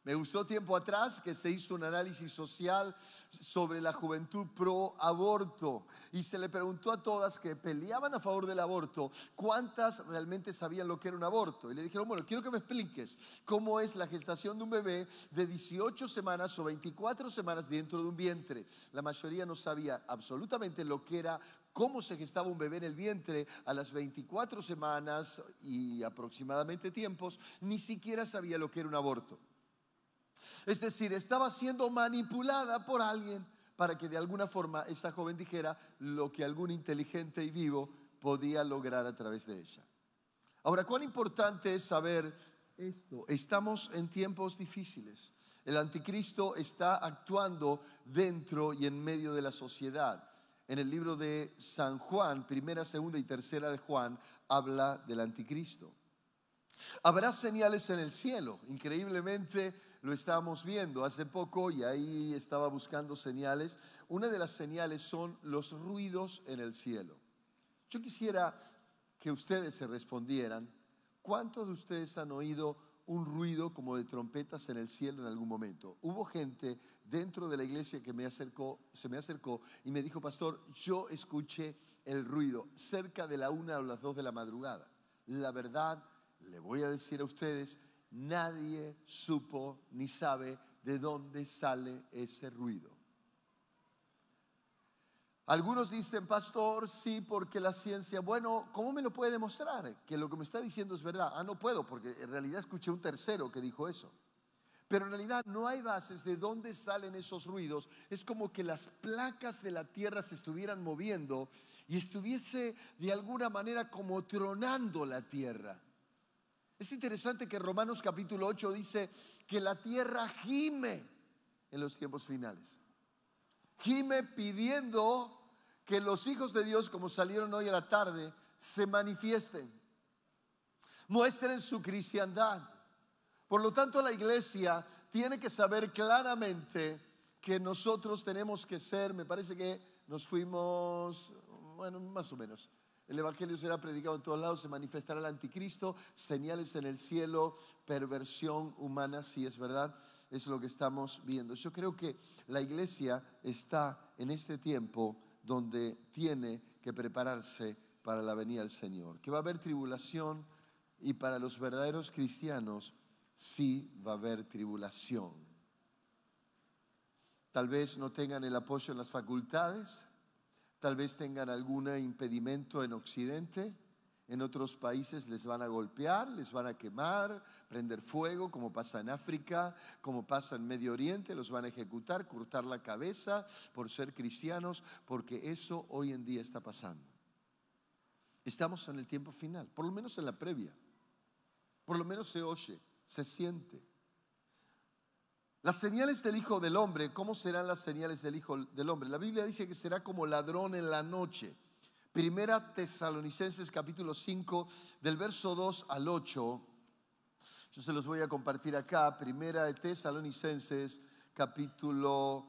Me gustó tiempo atrás que se hizo un análisis social sobre la juventud pro aborto y se le preguntó a todas que peleaban a favor del aborto cuántas realmente sabían lo que era un aborto. Y le dijeron, bueno, quiero que me expliques cómo es la gestación de un bebé de 18 semanas o 24 semanas dentro de un vientre. La mayoría no sabía absolutamente lo que era, cómo se gestaba un bebé en el vientre a las 24 semanas y aproximadamente tiempos, ni siquiera sabía lo que era un aborto. Es decir, estaba siendo manipulada por alguien para que de alguna forma esa joven dijera lo que algún inteligente y vivo podía lograr a través de ella. Ahora, ¿cuán importante es saber esto? Estamos en tiempos difíciles. El anticristo está actuando dentro y en medio de la sociedad. En el libro de San Juan, primera, segunda y tercera de Juan, habla del anticristo. Habrá señales en el cielo. Increíblemente lo estábamos viendo hace poco y ahí estaba buscando señales. Una de las señales son los ruidos en el cielo. Yo quisiera que ustedes se respondieran. ¿Cuántos de ustedes han oído un ruido como de trompetas en el cielo en algún momento? Hubo gente dentro de la iglesia que se me acercó y me dijo, pastor, yo escuché el ruido cerca de la 1 o las 2 de la madrugada. La verdad, le voy a decir a ustedes, nadie supo ni sabe de dónde sale ese ruido. Algunos dicen, pastor, sí, porque la ciencia, bueno, ¿cómo me lo puede demostrar? Que lo que me está diciendo es verdad. No puedo, porque en realidad escuché un tercero que dijo eso. Pero en realidad no hay bases de dónde salen esos ruidos. Es como que las placas de la tierra se estuvieran moviendo y estuviese de alguna manera como tronando la tierra. Es interesante que Romanos capítulo 8 dice que la tierra gime en los tiempos finales. Gime pidiendo que los hijos de Dios, como salieron hoy a la tarde, se manifiesten, muestren su cristiandad. Por lo tanto, la iglesia tiene que saber claramente que nosotros tenemos que ser, me parece que nos fuimos, bueno, más o menos. El evangelio será predicado en todos lados, se manifestará el anticristo, señales en el cielo, perversión humana, si es verdad, es lo que estamos viendo. Yo creo que la iglesia está en este tiempo donde tiene que prepararse para la venida del Señor. Que va a haber tribulación y para los verdaderos cristianos sí va a haber tribulación. Tal vez no tengan el apoyo en las facultades. Tal vez tengan algún impedimento en Occidente, en otros países les van a golpear, les van a quemar, prender fuego, como pasa en África, como pasa en Medio Oriente, los van a ejecutar, cortar la cabeza por ser cristianos, porque eso hoy en día está pasando. Estamos en el tiempo final, por lo menos en la previa, por lo menos se oye, se siente. Las señales del Hijo del Hombre, ¿cómo serán las señales del Hijo del Hombre? La Biblia dice que será como ladrón en la noche. Primera Tesalonicenses capítulo 5 del verso 2 al 8. Yo se los voy a compartir acá. Primera de Tesalonicenses capítulo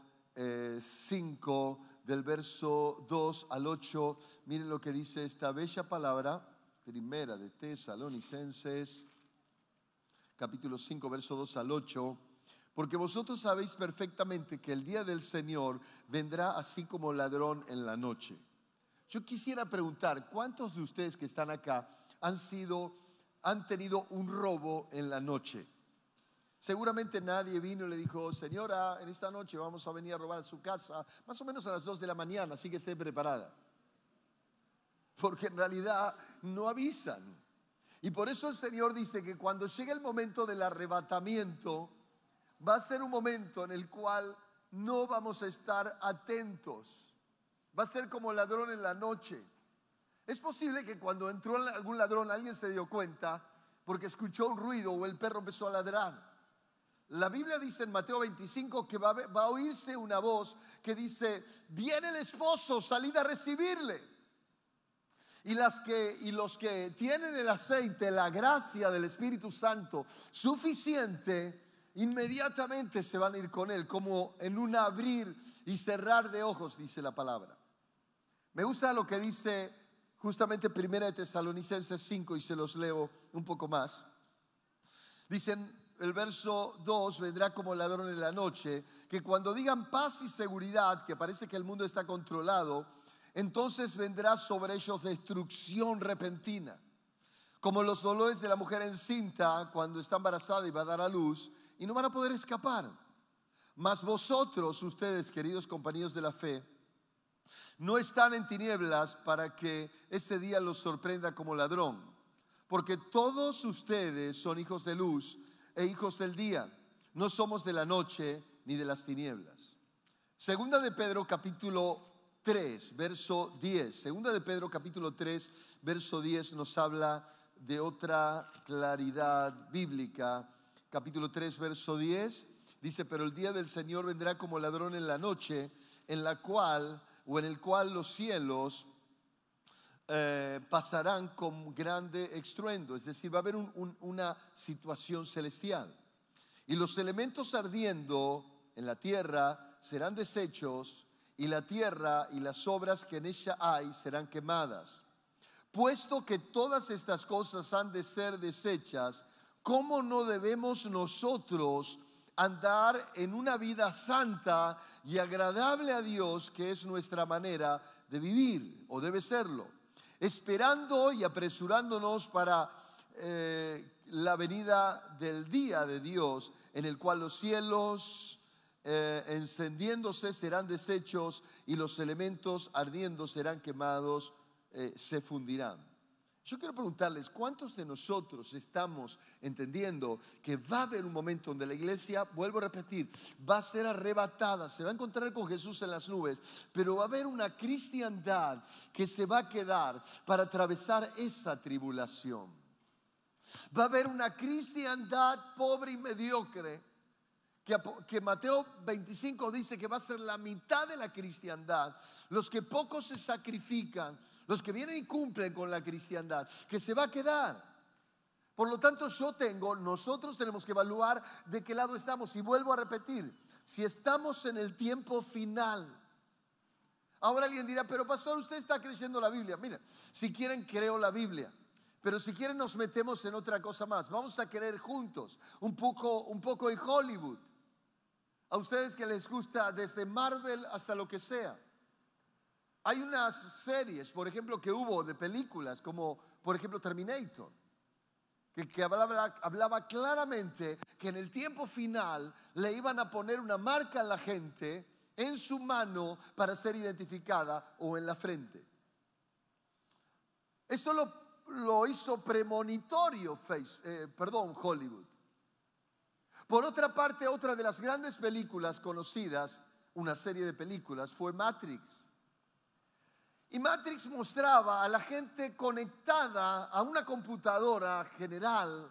5 del verso 2 al 8. Miren lo que dice esta bella palabra. Primera de Tesalonicenses capítulo 5 verso 2 al 8. Porque vosotros sabéis perfectamente que el día del Señor vendrá así como ladrón en la noche. Yo quisiera preguntar, ¿cuántos de ustedes que están acá han tenido un robo en la noche? Seguramente nadie vino y le dijo, señora, en esta noche vamos a venir a robar a su casa, más o menos a las 2 de la mañana, así que esté preparada. Porque en realidad no avisan. Y por eso el Señor dice que cuando llegue el momento del arrebatamiento, va a ser un momento en el cual no vamos a estar atentos. Va a ser como ladrón en la noche. Es posible que cuando entró algún ladrón alguien se dio cuenta porque escuchó un ruido o el perro empezó a ladrar. La Biblia dice en Mateo 25 que va a oírse una voz que dice, viene el esposo, salid a recibirle. Y los que tienen el aceite, la gracia del Espíritu Santo suficiente, inmediatamente se van a ir con él, como en un abrir y cerrar de ojos, dice la palabra. Me gusta lo que dice justamente Primera de Tesalonicenses 5 y se los leo un poco más. Dicen, el verso 2, vendrá como ladrón en la noche, que cuando digan paz y seguridad, que parece que el mundo está controlado, entonces vendrá sobre ellos destrucción repentina, como los dolores de la mujer encinta cuando está embarazada y va a dar a luz, y no van a poder escapar. Mas vosotros, ustedes, queridos compañeros de la fe, no están en tinieblas para que ese día los sorprenda como ladrón, porque todos ustedes son hijos de luz e hijos del día. No somos de la noche ni de las tinieblas. Segunda de Pedro capítulo 3, verso 10. Segunda de Pedro capítulo 3, verso 10 nos habla de otra claridad bíblica. Capítulo 3, verso 10 dice: pero el día del Señor vendrá como ladrón en la noche, en el cual los cielos pasarán con grande estruendo. Es decir, va a haber una situación celestial. Y los elementos ardiendo en la tierra serán deshechos, y la tierra y las obras que en ella hay serán quemadas. Puesto que todas estas cosas han de ser deshechas, ¿cómo no debemos nosotros andar en una vida santa y agradable a Dios, que es nuestra manera de vivir, o debe serlo, esperando y apresurándonos para la venida del día de Dios, en el cual los cielos encendiéndose serán deshechos y los elementos ardiendo serán quemados, se fundirán? Yo quiero preguntarles, ¿cuántos de nosotros estamos entendiendo que va a haber un momento donde la iglesia, vuelvo a repetir, va a ser arrebatada, se va a encontrar con Jesús en las nubes, pero va a haber una cristiandad que se va a quedar para atravesar esa tribulación? Va a haber una cristiandad pobre y mediocre, que Mateo 25 dice que va a ser la mitad de la cristiandad, los que pocos se sacrifican, los que vienen y cumplen con la cristiandad, que se va a quedar. Por lo tanto, nosotros tenemos que evaluar de qué lado estamos. Y vuelvo a repetir, si estamos en el tiempo final. Ahora alguien dirá: pero pastor, usted está creyendo la Biblia. Mira, si quieren creo la Biblia, pero si quieren nos metemos en otra cosa más. Vamos a creer juntos, un poco en Hollywood. A ustedes que les gusta desde Marvel hasta lo que sea. Hay unas series, por ejemplo, que hubo de películas, como por ejemplo Terminator, que hablaba claramente que en el tiempo final le iban a poner una marca a la gente en su mano para ser identificada, o en la frente. Esto lo hizo premonitorio Hollywood. Por otra parte, otra de las grandes películas conocidas, una serie de películas, fue Matrix. Y Matrix mostraba a la gente conectada a una computadora general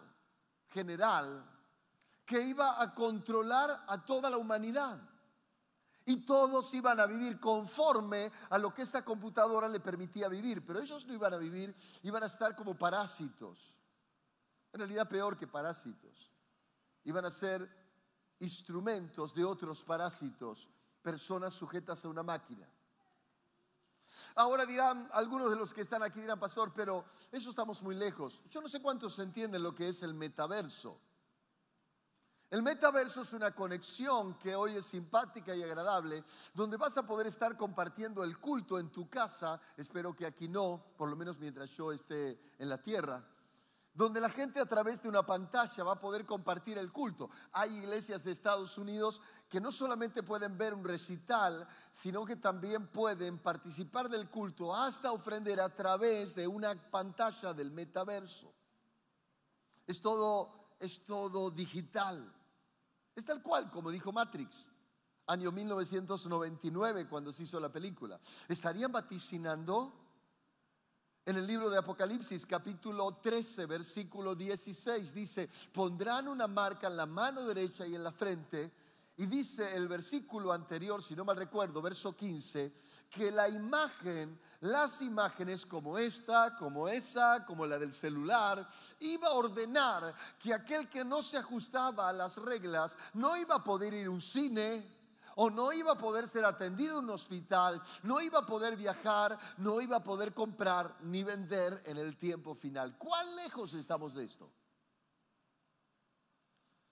que iba a controlar a toda la humanidad. Y todos iban a vivir conforme a lo que esa computadora le permitía vivir. Pero ellos no iban a vivir, iban a estar como parásitos. En realidad peor que parásitos. Iban a ser instrumentos de otros parásitos, personas sujetas a una máquina. Ahora dirán, algunos de los que están aquí dirán: pastor, pero eso estamos muy lejos. Yo no sé cuántos entienden lo que es el metaverso. El metaverso es una conexión que hoy es simpática y agradable, donde vas a poder estar compartiendo el culto en tu casa. Espero que aquí no, por lo menos mientras yo esté en la tierra. Donde la gente a través de una pantalla va a poder compartir el culto. Hay iglesias de Estados Unidos que no solamente pueden ver un recital, sino que también pueden participar del culto, hasta ofrendar a través de una pantalla del metaverso. Es todo digital. Es tal cual como dijo Matrix, año 1999, cuando se hizo la película. Estarían vaticinando en el libro de Apocalipsis, capítulo 13, versículo 16, dice: pondrán una marca en la mano derecha y en la frente. Y dice el versículo anterior, si no mal recuerdo, verso 15, que las imágenes como esta, como esa, como la del celular, iba a ordenar que aquel que no se ajustaba a las reglas no iba a poder ir a un cine, o no iba a poder ser atendido en un hospital, no iba a poder viajar, no iba a poder comprar ni vender en el tiempo final. ¿Cuán lejos estamos de esto?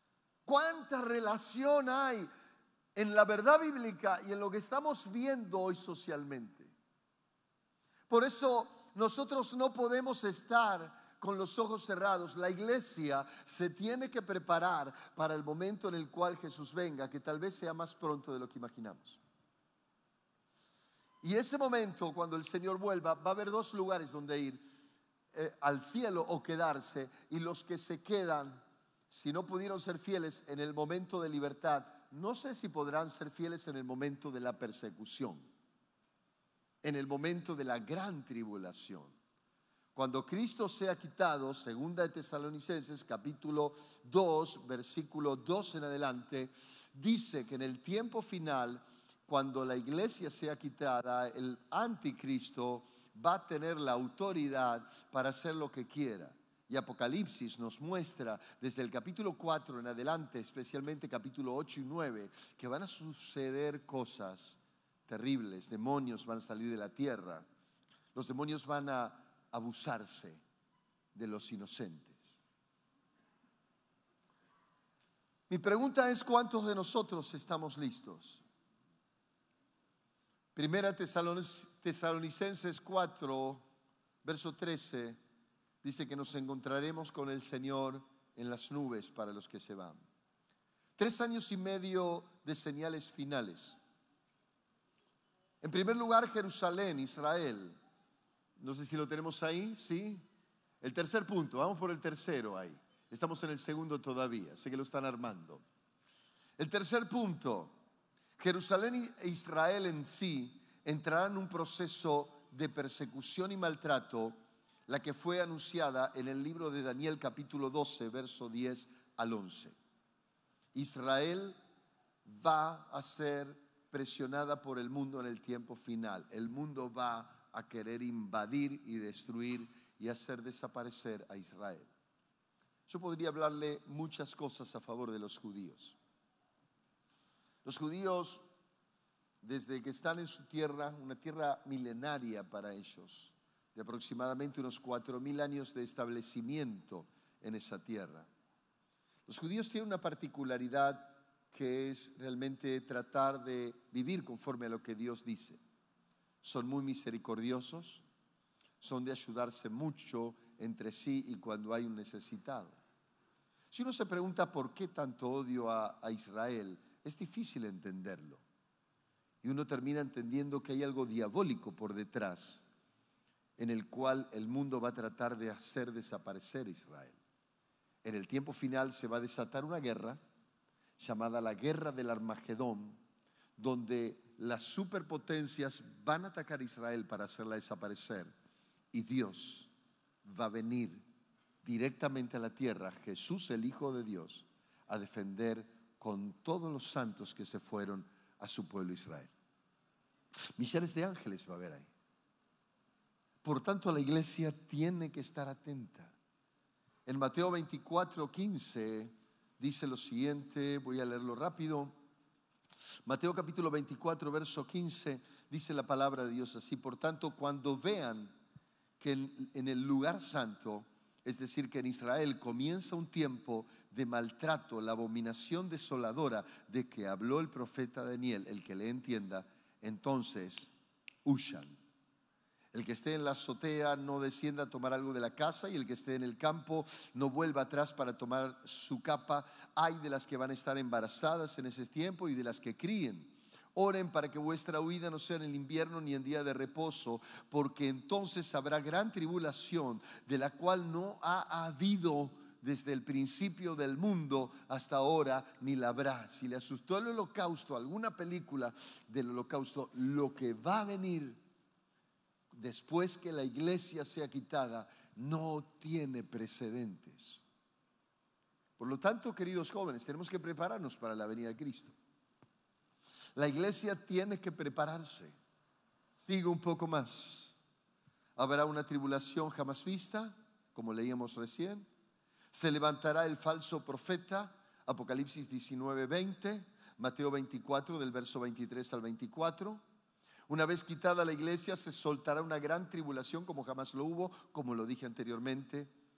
¿Cuánta relación hay en la verdad bíblica y en lo que estamos viendo hoy socialmente? Por eso nosotros no podemos estar con los ojos cerrados. La iglesia se tiene que preparar para el momento en el cual Jesús venga, que tal vez sea más pronto de lo que imaginamos. Y ese momento, cuando el Señor vuelva, va a haber dos lugares donde ir, al cielo o quedarse. Y los que se quedan, si no pudieron ser fieles en el momento de libertad, no sé si podrán ser fieles en el momento de la persecución, en el momento de la gran tribulación. Cuando Cristo sea quitado, segunda de Tesalonicenses capítulo 2, versículo 2 en adelante, dice que en el tiempo final, cuando la iglesia sea quitada, el anticristo va a tener la autoridad para hacer lo que quiera. Y Apocalipsis nos muestra desde el capítulo 4 en adelante, especialmente capítulo 8 y 9, que van a suceder cosas terribles. Demonios van a salir de la tierra. Los demonios van a abusarse de los inocentes. Mi pregunta es: ¿cuántos de nosotros estamos listos? Primera Tesalonicenses 4, verso 13, dice que nos encontraremos con el Señor en las nubes para los que se van. 3 años y medio de señales finales. En primer lugar, Jerusalén, Israel. No sé si lo tenemos ahí, ¿sí? El tercer punto, vamos por el tercero ahí. Estamos en el segundo todavía, sé que lo están armando. El tercer punto, Jerusalén e Israel en sí entrarán en un proceso de persecución y maltrato, la que fue anunciada en el libro de Daniel capítulo 12, verso 10 al 11. Israel va a ser presionada por el mundo en el tiempo final. El mundo va a querer invadir y destruir y hacer desaparecer a Israel. Yo podría hablarle muchas cosas a favor de los judíos. Los judíos, desde que están en su tierra, una tierra milenaria para ellos, de aproximadamente unos 4.000 años de establecimiento en esa tierra. Los judíos tienen una particularidad que es realmente tratar de vivir conforme a lo que Dios dice. Son muy misericordiosos, son de ayudarse mucho entre sí y cuando hay un necesitado. Si uno se pregunta por qué tanto odio a Israel, es difícil entenderlo. Y uno termina entendiendo que hay algo diabólico por detrás, en el cual el mundo va a tratar de hacer desaparecer a Israel. En el tiempo final se va a desatar una guerra llamada la Guerra del Armagedón, donde las superpotencias van a atacar a Israel para hacerla desaparecer, y Dios va a venir directamente a la tierra, Jesús el Hijo de Dios, a defender con todos los santos que se fueron a su pueblo Israel. Millares de ángeles va a haber ahí. Por tanto, la iglesia tiene que estar atenta. En Mateo 24:15 dice lo siguiente, voy a leerlo rápido. Mateo capítulo 24, verso 15, dice la palabra de Dios así: por tanto, cuando vean que en el lugar santo, es decir, que en Israel comienza un tiempo de maltrato, la abominación desoladora de que habló el profeta Daniel, el que le entienda, entonces huyan. El que esté en la azotea no descienda a tomar algo de la casa, y el que esté en el campo no vuelva atrás para tomar su capa. Ay de las que van a estar embarazadas en ese tiempo y de las que críen. Oren para que vuestra huida no sea en el invierno ni en día de reposo, porque entonces habrá gran tribulación, de la cual no ha habido desde el principio del mundo hasta ahora, ni la habrá. Si le asustó el holocausto, alguna película del holocausto, lo que va a venir después que la iglesia sea quitada no tiene precedentes. Por lo tanto, queridos jóvenes, tenemos que prepararnos para la venida de Cristo. La iglesia tiene que prepararse. Sigo un poco más. Habrá una tribulación jamás vista, como leíamos recién. Se levantará el falso profeta, Apocalipsis 19:20, Mateo 24 del verso 23 al 24. Una vez quitada la iglesia, se soltará una gran tribulación como jamás lo hubo, como lo dije anteriormente.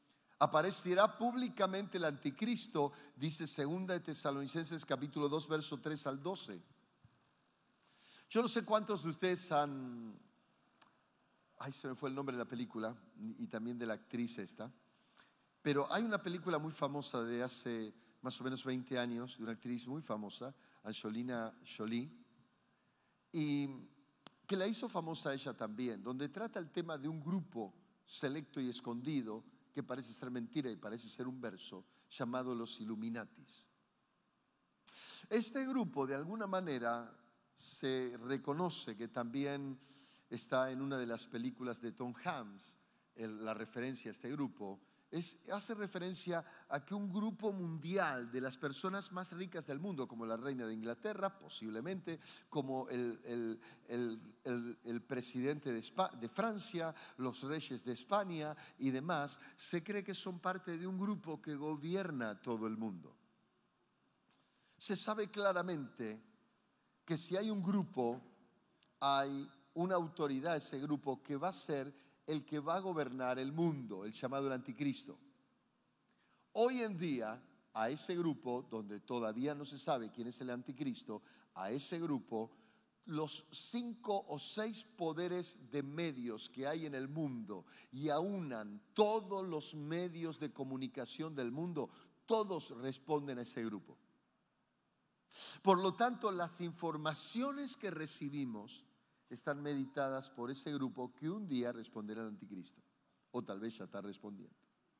Aparecerá públicamente el anticristo, dice 2 de Tesalonicenses capítulo 2, verso 3 al 12. Yo no sé cuántos de ustedes han... Ay, se me fue el nombre de la película y también de la actriz esta. Pero hay una película muy famosa de hace más o menos 20 años, de una actriz muy famosa, Angelina Jolie, y que la hizo famosa ella también, donde trata el tema de un grupo selecto y escondido, que parece ser mentira y parece ser un verso, llamado los Illuminatis. Este grupo, de alguna manera, se reconoce que también está en una de las películas de Tom Hanks, la referencia a este grupo, hace referencia a que un grupo mundial de las personas más ricas del mundo, como la reina de Inglaterra, posiblemente, como el presidente de Francia, los reyes de España y demás, se cree que son parte de un grupo que gobierna todo el mundo. Se sabe claramente que si hay un grupo, hay una autoridad, ese grupo, que va a ser el que va a gobernar el mundo, el llamado el anticristo. Hoy en día, a ese grupo, donde todavía no se sabe quién es el anticristo, a ese grupo, los 5 o 6 poderes de medios que hay en el mundo y aunan todos los medios de comunicación del mundo, todos responden a ese grupo. Por lo tanto, las informaciones que recibimos están meditadas por ese grupo que un día responderá al anticristo, o tal vez ya está respondiendo.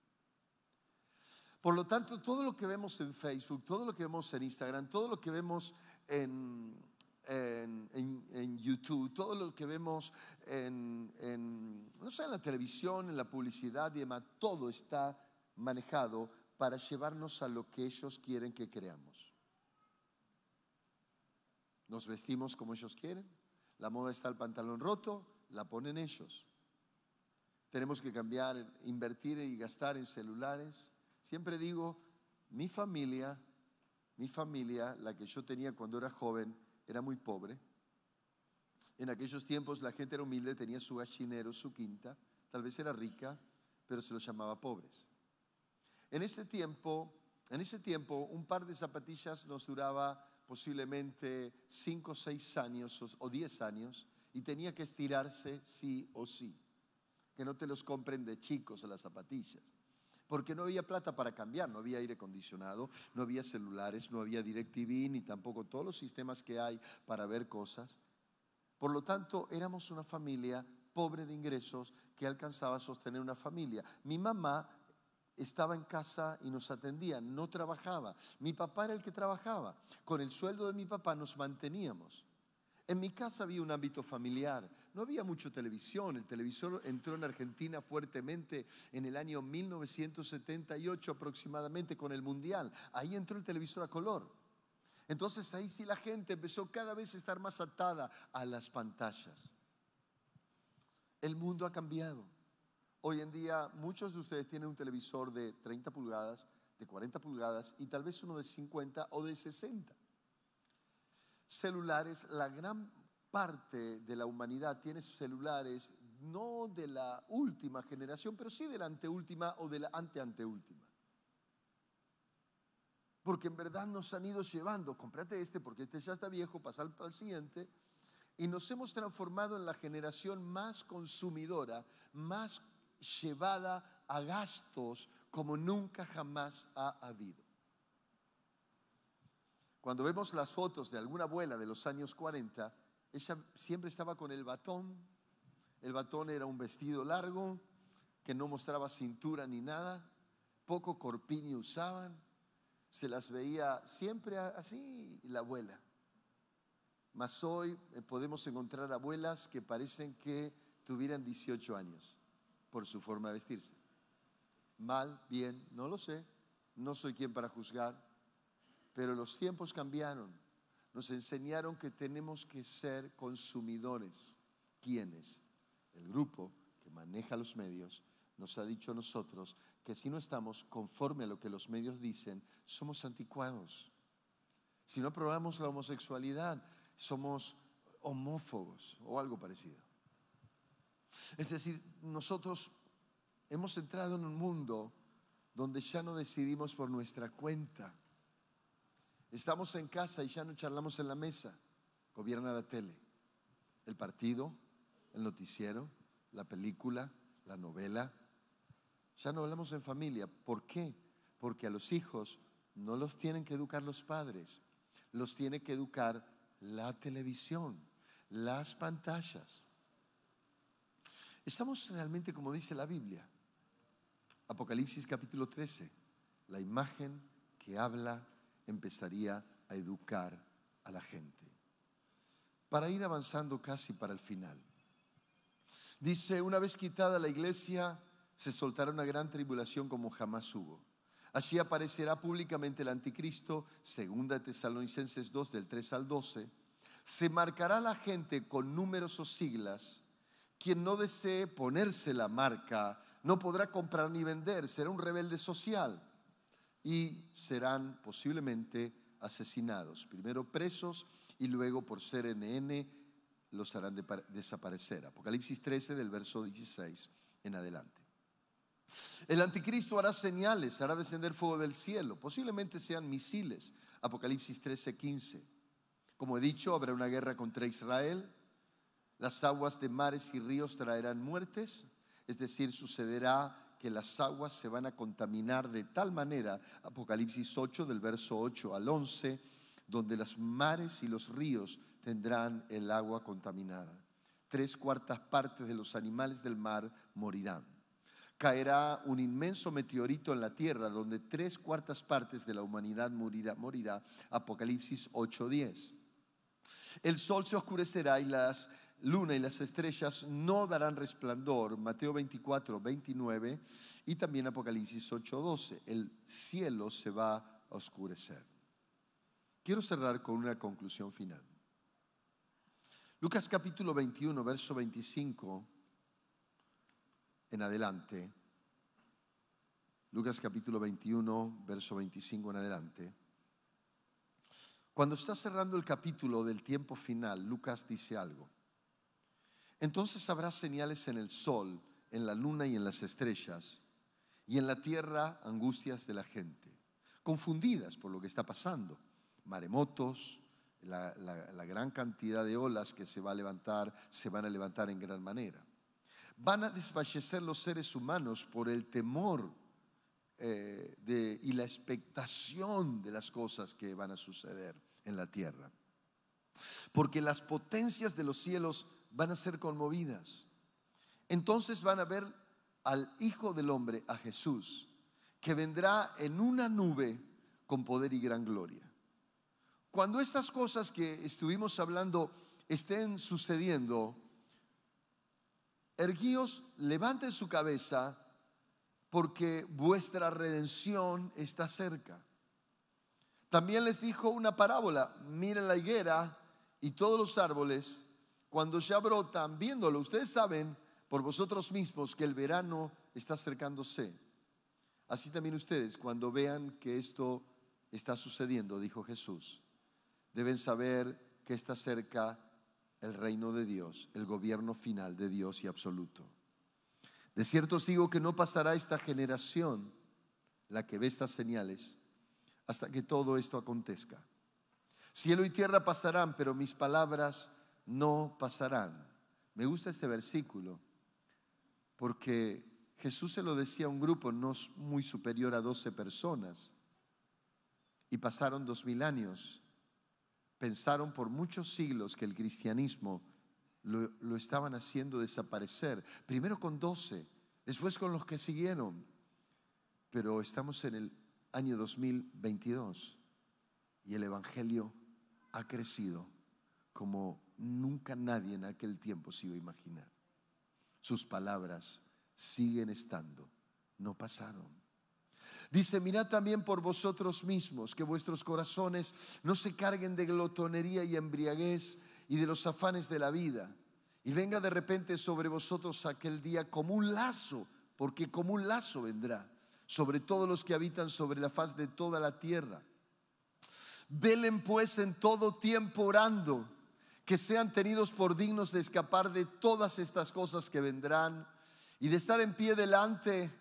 Por lo tanto, todo lo que vemos en Facebook, todo lo que vemos en Instagram, todo lo que vemos en YouTube, todo lo que vemos no sé, en la televisión, en la publicidad y demás, todo está manejado para llevarnos a lo que ellos quieren que creamos. Nos vestimos como ellos quieren. La moda está el pantalón roto, la ponen ellos. Tenemos que cambiar, invertir y gastar en celulares. Siempre digo, mi familia, la que yo tenía cuando era joven, era muy pobre. En aquellos tiempos la gente era humilde, tenía su gallinero, su quinta. Tal vez era rica, pero se los llamaba pobres. En ese tiempo, un par de zapatillas nos duraba posiblemente 5 o 6 años o 10 años y tenía que estirarse sí o sí. Que no te los compren de chicos a las zapatillas. Porque no había plata para cambiar, no había aire acondicionado, no había celulares, no había DirecTV, ni tampoco todos los sistemas que hay para ver cosas. Por lo tanto, éramos una familia pobre de ingresos que alcanzaba a sostener una familia. Mi mamá estaba en casa y nos atendía, no trabajaba. Mi papá era el que trabajaba. Con el sueldo de mi papá nos manteníamos. En mi casa había un ámbito familiar, no había mucha televisión. El televisor entró en Argentina fuertemente en el año 1978 aproximadamente con el Mundial. Ahí entró el televisor a color. Entonces ahí sí la gente empezó cada vez a estar más atada a las pantallas. El mundo ha cambiado. Hoy en día muchos de ustedes tienen un televisor de 30 pulgadas, de 40 pulgadas y tal vez uno de 50 o de 60. Celulares, la gran parte de la humanidad tiene celulares no de la última generación, pero sí de la anteúltima o de la anteúltima. Porque en verdad nos han ido llevando, cómprate este porque este ya está viejo, pasa al siguiente. Y nos hemos transformado en la generación más consumidora, más llevada a gastos como nunca jamás ha habido. Cuando vemos las fotos de alguna abuela de los años 40, ella siempre estaba con el batón. El batón era un vestido largo que no mostraba cintura ni nada, poco corpiño usaban, se las veía siempre así la abuela. Mas hoy podemos encontrar abuelas que parecen que tuvieran 18 años por su forma de vestirse. Mal, bien, no lo sé, no soy quien para juzgar, pero los tiempos cambiaron. Nos enseñaron que tenemos que ser consumidores. ¿Quiénes? El grupo que maneja los medios nos ha dicho a nosotros que si no estamos conforme a lo que los medios dicen, somos anticuados. Si no aprobamos la homosexualidad, somos homófobos o algo parecido. Es decir, nosotros hemos entrado en un mundo donde ya no decidimos por nuestra cuenta. Estamos en casa y ya no charlamos en la mesa. Gobierna la tele, el partido, el noticiero, la película, la novela. Ya no hablamos en familia. ¿Por qué? Porque a los hijos no los tienen que educar los padres, los tiene que educar la televisión, las pantallas. Estamos realmente como dice la Biblia. Apocalipsis capítulo 13, la imagen que habla empezaría a educar a la gente. Para ir avanzando casi para el final. Dice, una vez quitada la iglesia, se soltará una gran tribulación como jamás hubo. Allí aparecerá públicamente el anticristo, 2 Tesalonicenses 2 del 3 al 12. Se marcará la gente con números o siglas. Quien no desee ponerse la marca no podrá comprar ni vender, será un rebelde social y serán posiblemente asesinados. Primero presos y luego por ser NN los harán desaparecer. Apocalipsis 13 del verso 16 en adelante. El anticristo hará señales, hará descender fuego del cielo, posiblemente sean misiles. Apocalipsis 13:15. Como he dicho, habrá una guerra contra Israel. Las aguas de mares y ríos traerán muertes, es decir, sucederá que las aguas se van a contaminar de tal manera, Apocalipsis 8 del verso 8 al 11, donde los mares y los ríos tendrán el agua contaminada. 3/4 partes de los animales del mar morirán. Caerá un inmenso meteorito en la tierra, donde 3/4 partes de la humanidad morirá. Apocalipsis 8:10. El sol se oscurecerá y las luna y las estrellas no darán resplandor. Mateo 24:29 y también Apocalipsis 8:12. El cielo se va a oscurecer. Quiero cerrar con una conclusión final. Lucas capítulo 21, verso 25 en adelante. Lucas capítulo 21, verso 25 en adelante. Cuando está cerrando el capítulo del tiempo final, Lucas dice algo. Entonces habrá señales en el sol, en la luna y en las estrellas, y en la tierra angustias de la gente, confundidas por lo que está pasando. Maremotos, la gran cantidad de olas que se van a levantar en gran manera. Van a desfallecer los seres humanos por el temor y la expectación de las cosas que van a suceder en la tierra. Porque las potencias de los cielos van a ser conmovidas. Entonces van a ver al Hijo del Hombre, a Jesús, que vendrá en una nube con poder y gran gloria. Cuando estas cosas que estuvimos hablando estén sucediendo, erguíos, levanten su cabeza, porque vuestra redención está cerca. También les dijo una parábola: miren la higuera y todos los árboles, cuando ya brotan, viéndolo, ustedes saben por vosotros mismos que el verano está acercándose. Así también ustedes, cuando vean que esto está sucediendo, dijo Jesús, deben saber que está cerca el reino de Dios, el gobierno final de Dios y absoluto. De cierto os digo que no pasará esta generación, la que ve estas señales, hasta que todo esto acontezca. Cielo y tierra pasarán, pero mis palabras no pasarán. Me gusta este versículo porque Jesús se lo decía a un grupo no muy superior a 12 personas y pasaron 2000 años. Pensaron por muchos siglos que el cristianismo lo estaban haciendo desaparecer. Primero con 12, después con los que siguieron. Pero estamos en el año 2022 y el evangelio ha crecido como nunca nadie en aquel tiempo se iba a imaginar. Sus palabras siguen estando, no pasaron. Dice: mirad también por vosotros mismos, que vuestros corazones no se carguen de glotonería y embriaguez y de los afanes de la vida, y venga de repente sobre vosotros aquel día como un lazo, porque como un lazo vendrá sobre todos los que habitan sobre la faz de toda la tierra. Velen pues en todo tiempo orando, que sean tenidos por dignos de escapar de todas estas cosas que vendrán y de estar en pie delante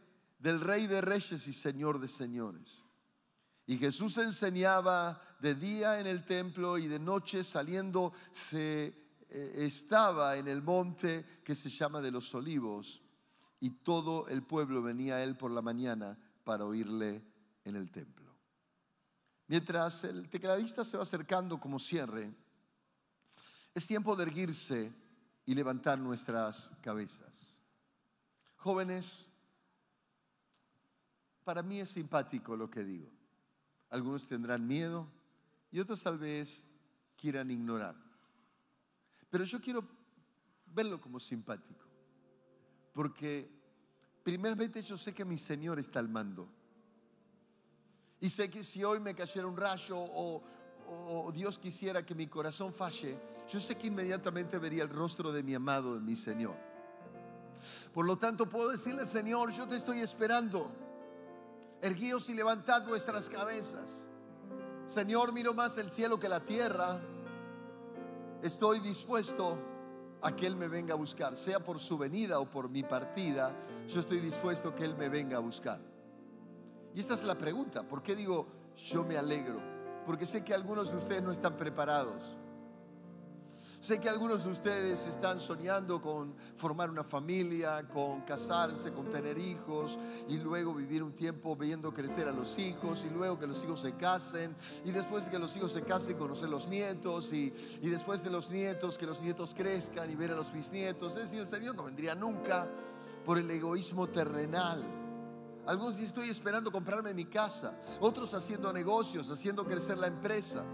del Rey de Reyes y Señor de Señores. Y Jesús enseñaba de día en el templo y de noche saliendo estaba en el monte que se llama de los Olivos, y todo el pueblo venía a él por la mañana para oírle en el templo. Mientras el tecladista se va acercando como cierre, es tiempo de erguirse y levantar nuestras cabezas. Jóvenes, para mí es simpático lo que digo. Algunos tendrán miedo y otros tal vez quieran ignorar. Pero yo quiero verlo como simpático, porque primeramente yo sé que mi Señor está al mando. Y sé que si hoy me cayera un rayo o Dios quisiera que mi corazón falle, yo sé que inmediatamente vería el rostro de mi amado, de mi Señor. Por lo tanto puedo decirle: Señor, yo te estoy esperando. Erguíos y levantad vuestras cabezas. Señor, miro más el cielo que la tierra. Estoy dispuesto a que Él me venga a buscar, sea por su venida o por mi partida. Yo estoy dispuesto a que Él me venga a buscar. Y esta es la pregunta. ¿Por qué digo yo me alegro? Porque sé que algunos de ustedes no están preparados. Sé que algunos de ustedes están soñando con formar una familia, con casarse, con tener hijos, y luego vivir un tiempo viendo crecer a los hijos, y luego que los hijos se casen, y después que los hijos se casen conocer los nietos, y después de los nietos que los nietos crezcan y ver a los bisnietos. Es decir, el Señor no vendría nunca por el egoísmo terrenal. Algunos dicen: estoy esperando comprarme mi casa. Otros haciendo negocios, haciendo crecer la empresa.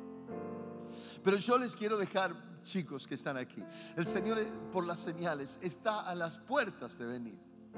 Pero yo les quiero dejar, chicos que están aquí, el Señor por las señales está a las puertas de venir.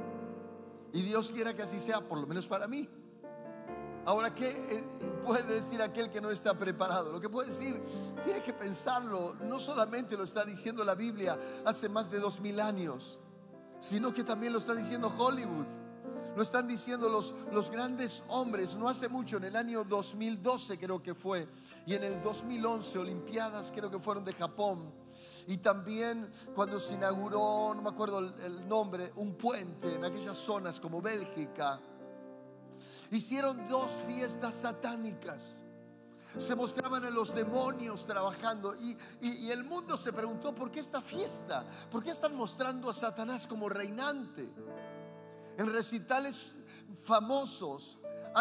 Y Dios quiera que así sea, por lo menos para mí. Ahora, ¿qué puede decir aquel que no está preparado? Lo que puede decir, tiene que pensarlo. No solamente lo está diciendo la Biblia hace más de 2000 años, sino que también lo está diciendo Hollywood. Lo están diciendo los grandes hombres. No hace mucho, en el año 2012 creo que fue, y en el 2011 Olimpiadas creo que fueron de Japón. Y también cuando se inauguró, no me acuerdo el nombre, un puente en aquellas zonas como Bélgica, hicieron 2 fiestas satánicas. Se mostraban a los demonios trabajando, y el mundo se preguntó: ¿por qué esta fiesta? ¿Por qué están mostrando a Satanás como reinante? En recitales famosos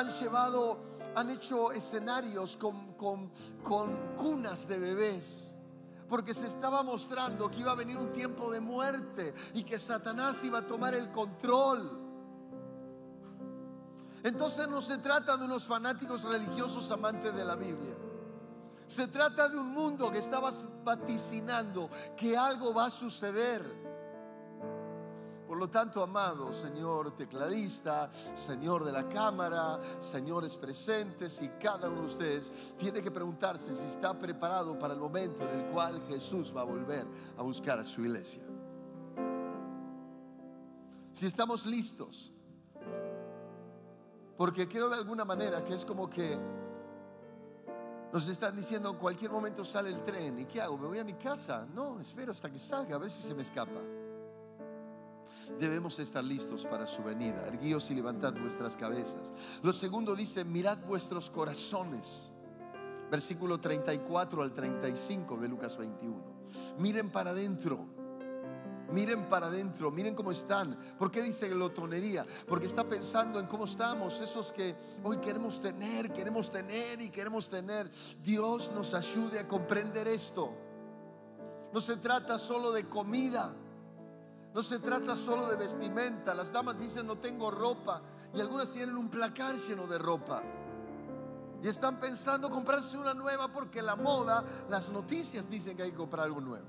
han hecho escenarios con cunas de bebés, porque se estaba mostrando que iba a venir un tiempo de muerte y que Satanás iba a tomar el control. Entonces no se trata de unos fanáticos religiosos amantes de la Biblia. Se trata de un mundo que está vaticinando que algo va a suceder. Por lo tanto, amado señor tecladista, señor de la cámara, señores presentes, y cada uno de ustedes tiene que preguntarse si está preparado para el momento en el cual Jesús va a volver a buscar a su iglesia. Si estamos listos. Porque creo de alguna manera que es como que nos están diciendo: en cualquier momento sale el tren. ¿Y qué hago? ¿Me voy a mi casa? No, espero hasta que salga, a ver si se me escapa. Debemos estar listos para su venida. Erguíos y levantad vuestras cabezas. Lo segundo dice: mirad vuestros corazones. Versículo 34 al 35 de Lucas 21. Miren para adentro. Miren para adentro, miren cómo están. ¿Por qué dice glotonería? Porque está pensando en cómo estamos. Esos que hoy queremos tener y queremos tener. Dios nos ayude a comprender esto. No se trata solo de comida. No se trata solo de vestimenta. Las damas dicen: no tengo ropa. Y algunas tienen un placar lleno de ropa. Y están pensando comprarse una nueva porque la moda, las noticias dicen que hay que comprar algo nuevo.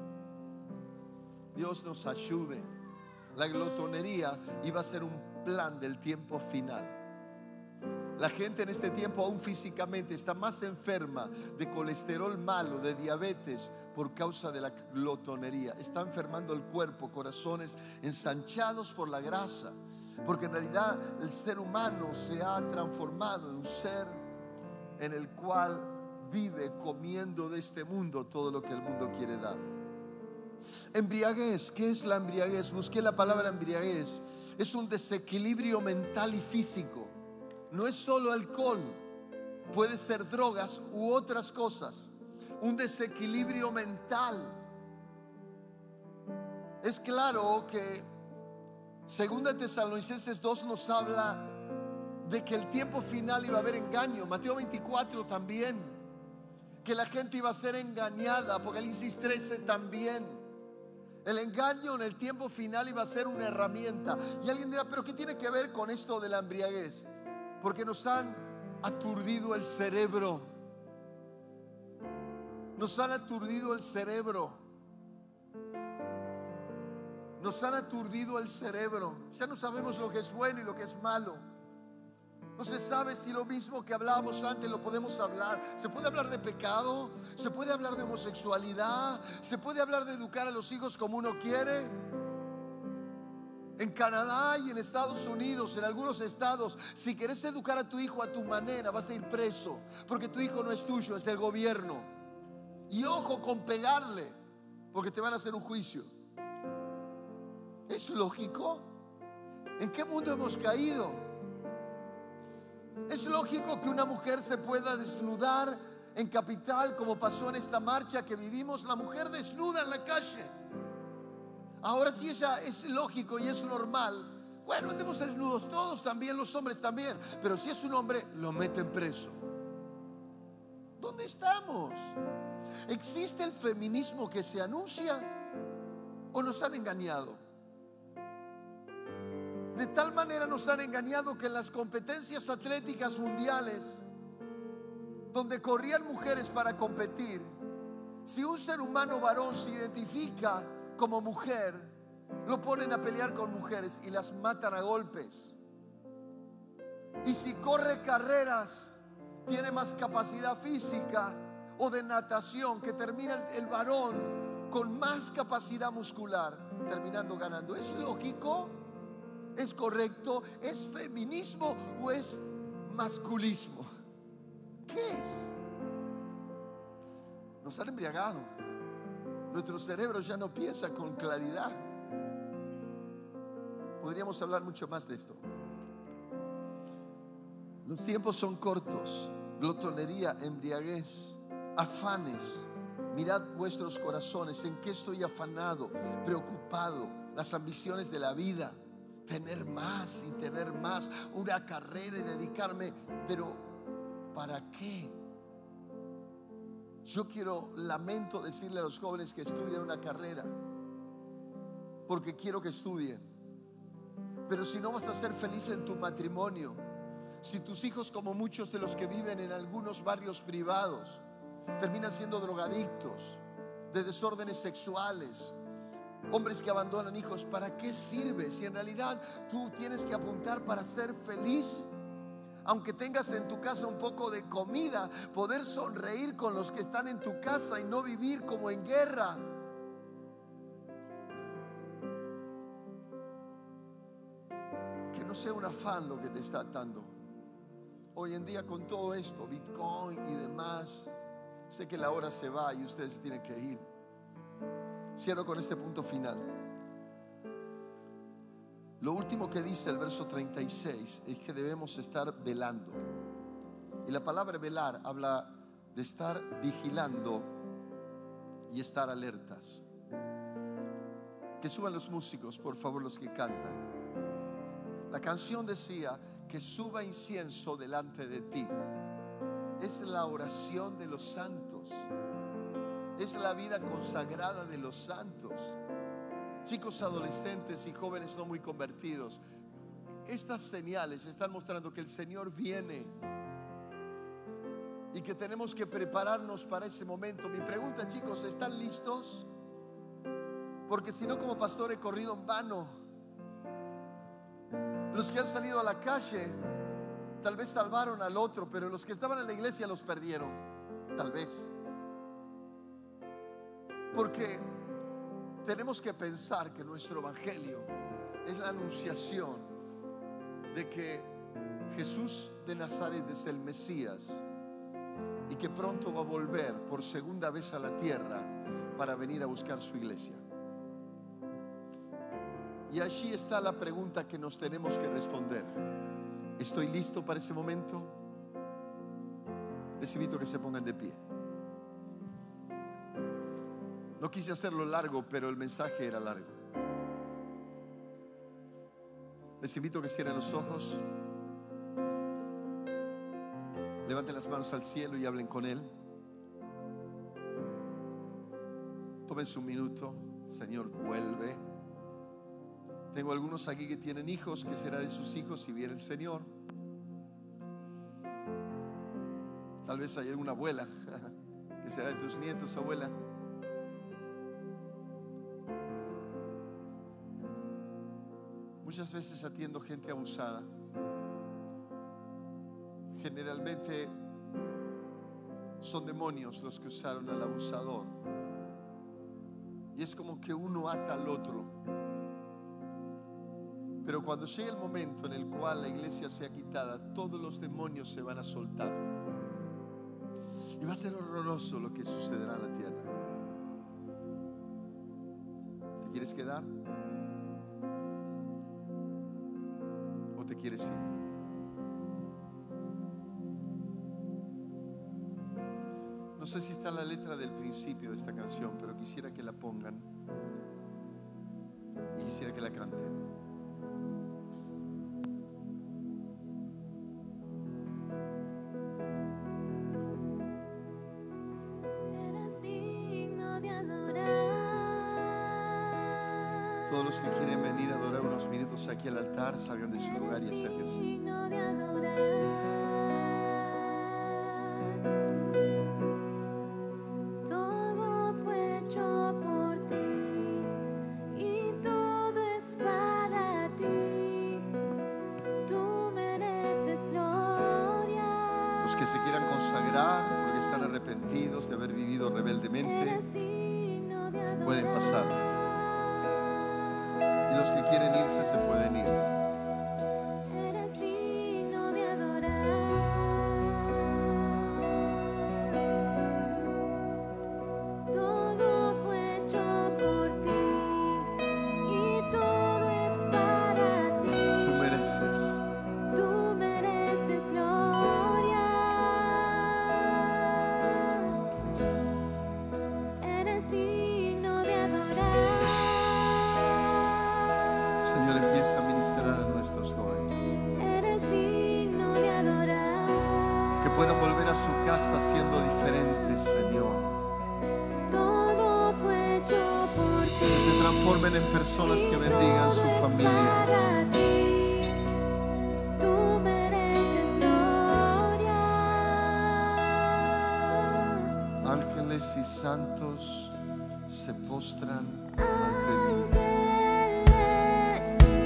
Dios nos ayude. La glotonería iba a ser un plan del tiempo final. La gente en este tiempo, aún físicamente, está más enferma de colesterol malo, de diabetes, por causa de la glotonería. Está enfermando el cuerpo, corazones ensanchados por la grasa, porque en realidad el ser humano se ha transformado en un ser en el cual vive comiendo de este mundo todo lo que el mundo quiere dar. Embriaguez, ¿qué es la embriaguez? Busqué la palabra embriaguez. Es un desequilibrio mental y físico. No es solo alcohol, puede ser drogas u otras cosas. Un desequilibrio mental. Es claro que 2 Tesalonicenses 2 nos habla de que el tiempo final iba a haber engaño. Mateo 24 también, que la gente iba a ser engañada. Apocalipsis 13 también. El engaño en el tiempo final iba a ser una herramienta. Y alguien dirá, ¿pero qué tiene que ver con esto de la embriaguez? Porque nos han aturdido el cerebro. Nos han aturdido el cerebro. Nos han aturdido el cerebro. Ya no sabemos lo que es bueno y lo que es malo. No se sabe si lo mismo que hablábamos antes lo podemos hablar. Se puede hablar de pecado, se puede hablar de homosexualidad, se puede hablar de educar a los hijos como uno quiere. En Canadá y en Estados Unidos, en algunos estados, si quieres educar a tu hijo a tu manera, vas a ir preso, porque tu hijo no es tuyo, es del gobierno. Y ojo con pegarle, porque te van a hacer un juicio. ¿Es lógico? ¿En qué mundo hemos caído? ¿Es lógico que una mujer se pueda desnudar en Capital, como pasó en esta marcha que vivimos? La mujer desnuda en la calle. Ahora, si ella es lógico y es normal, bueno, andemos desnudos todos también, los hombres también. Pero si es un hombre, lo meten preso. ¿Dónde estamos? ¿Existe el feminismo que se anuncia o nos han engañado? De tal manera nos han engañado que en las competencias atléticas mundiales, donde corrían mujeres para competir, si un ser humano varón se identifica como mujer, lo ponen a pelear con mujeres y las matan a golpes. Y si corre carreras, tiene más capacidad física o de natación, que termina el varón con más capacidad muscular, terminando ganando. ¿Es lógico? ¿Es correcto? ¿Es feminismo o es masculismo? ¿Qué es? Nos han embriagado. Nuestro cerebro ya no piensa con claridad. Podríamos hablar mucho más de esto. Los tiempos son cortos. Glotonería, embriaguez, afanes. Mirad vuestros corazones. ¿En qué estoy afanado, preocupado? Las ambiciones de la vida. Tener más y tener más, una carrera y dedicarme, pero ¿para qué? Yo lamento decirle a los jóvenes que estudien una carrera, porque quiero que estudien. Pero si no vas a ser feliz en tu matrimonio, si tus hijos, como muchos de los que viven en algunos barrios privados, terminan siendo drogadictos, de desórdenes sexuales, hombres que abandonan hijos, ¿para qué sirve? Si en realidad tú tienes que apuntar para ser feliz. Aunque tengas en tu casa un poco de comida, poder sonreír con los que están en tu casa y no vivir como en guerra. Que no sea un afán lo que te está atando. Hoy en día, con todo esto, Bitcoin y demás, sé que la hora se va y ustedes tienen que ir. Cierro con este punto final. Lo último que dice el verso 36 es que debemos estar velando. Y la palabra velar habla de estar vigilando y estar alertas. Que suban los músicos, por favor, los que cantan. La canción decía que suba incienso delante de ti. Es la oración de los santos. Es la vida consagrada de los santos. Chicos, adolescentes y jóvenes no muy convertidos, estas señales están mostrando que el Señor viene y que tenemos que prepararnos para ese momento. Mi pregunta, chicos, ¿están listos? Porque si no, como pastor he corrido en vano. Los que han salido a la calle tal vez salvaron al otro, pero los que estaban en la iglesia los perdieron, tal vez. Porque tenemos que pensar que nuestro evangelio es la anunciación de que Jesús de Nazaret es el Mesías y que pronto va a volver por segunda vez a la tierra para venir a buscar su iglesia. Y allí está la pregunta que nos tenemos que responder. ¿Estoy listo para ese momento? Les invito a que se pongan de pie. No quise hacerlo largo, pero el mensaje era largo. Les invito a que cierren los ojos, levanten las manos al cielo y hablen con Él. Tómense un minuto. Señor, vuelve. Tengo algunos aquí que tienen hijos, que será de sus hijos si viene el Señor. Tal vez hay alguna abuela que será de tus nietos, abuela. Muchas veces atiendo gente abusada. Generalmente son demonios los que usaron al abusador. Y es como que uno ata al otro. Pero cuando llega el momento en el cual la iglesia sea quitada, todos los demonios se van a soltar. Y va a ser horroroso lo que sucederá en la tierra. ¿Te quieres quedar? ¿O te quieres ir? No sé si está la letra del principio de esta canción, pero quisiera que la pongan y quisiera que la canten. Todos los que quieren venir a adorar unos minutos aquí al altar, salgan de su lugar y acérquense. Todo fue hecho por ti y todo es para ti. Tú mereces gloria. Los que se quieran consagrar porque están arrepentidos de haber vivido rebeldemente, pueden pasar. Y los que quieren irse se pueden ir. Eres digno de adorar. Todo fue hecho por ti y todo es para ti. Tú mereces. Tú mereces gloria. Eres digno de adorar. Señor, empieza a ministrar a nuestros jóvenes, Eres digno de adorar. que puedan volver a su casa siendo diferentes, Señor, Todo fue hecho por ti. que se transformen en personas que bendigan su familia. Para ti. Tú mereces gloria. Ángeles y santos se postran ante ti. Ángeles y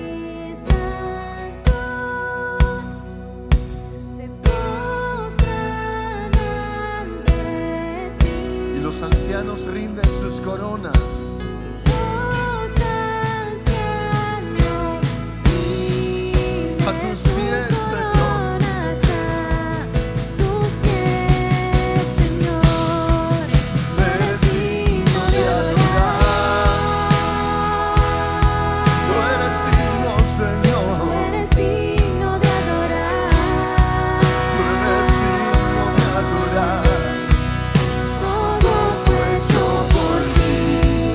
santos se postran ante ti. Y los ancianos rinden sus coronas Los ancianos a tus pies, Señor. coronas a tus pies, Señor. Eres digno de adorar. Tú eres digno, Señor. Eres digno de adorar. Tú eres digno de adorar. Todo fue hecho por ti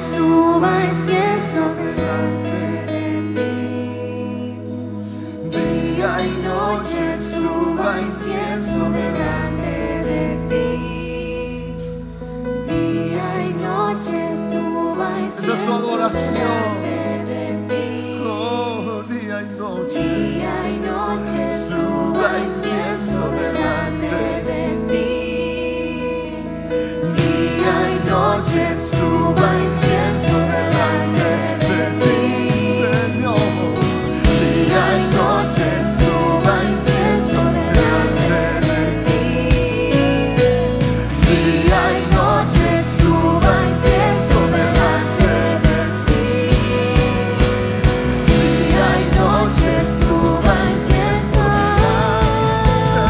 suba incienso delante de ti. Día y noche suba incienso delante de ti. Día y noche suba Esa es tu incienso adoración. delante de ti. Oh, día y noche. Día y noche suba incienso delante de ti. Día y noche suba incienso delante de ti. Señor. Día y noche suba incienso delante de ti. Día y noche suba incienso delante de ti. Día y noche suba incienso delante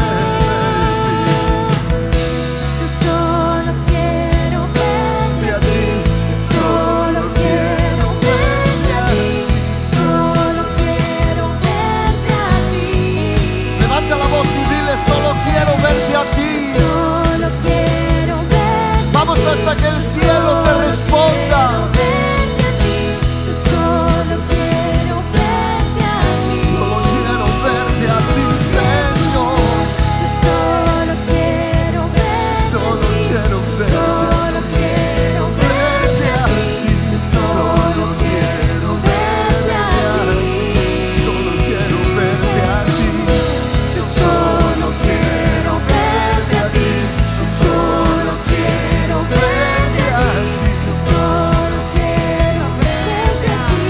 de ti. Yo solo quiero verte a ti. Solo quiero verte a ti. Solo quiero verte a ti. Levanta la voz y dile, solo quiero verte a ti. Solo quiero verte. Vamos hasta que el cielo te responda. Verte a ti. Yo solo quiero verte a ti. Solo quiero verte a ti, Señor. Yo solo quiero verte. Solo quiero verte. Solo quiero verte a ti. Yo solo quiero verte a ti. Solo quiero verte a ti. Yo solo quiero verte a ti. Yo solo quiero verte a ti. Yo solo quiero verte a ti.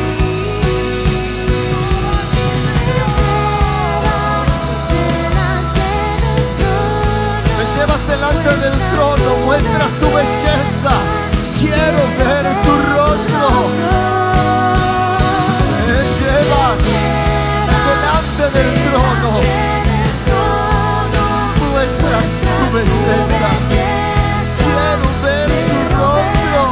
Me llevas delante del trono, muestras tu belleza. Quiero ver tu rostro. Me llevas delante del trono, muestras tu belleza. Quiero ver tu rostro.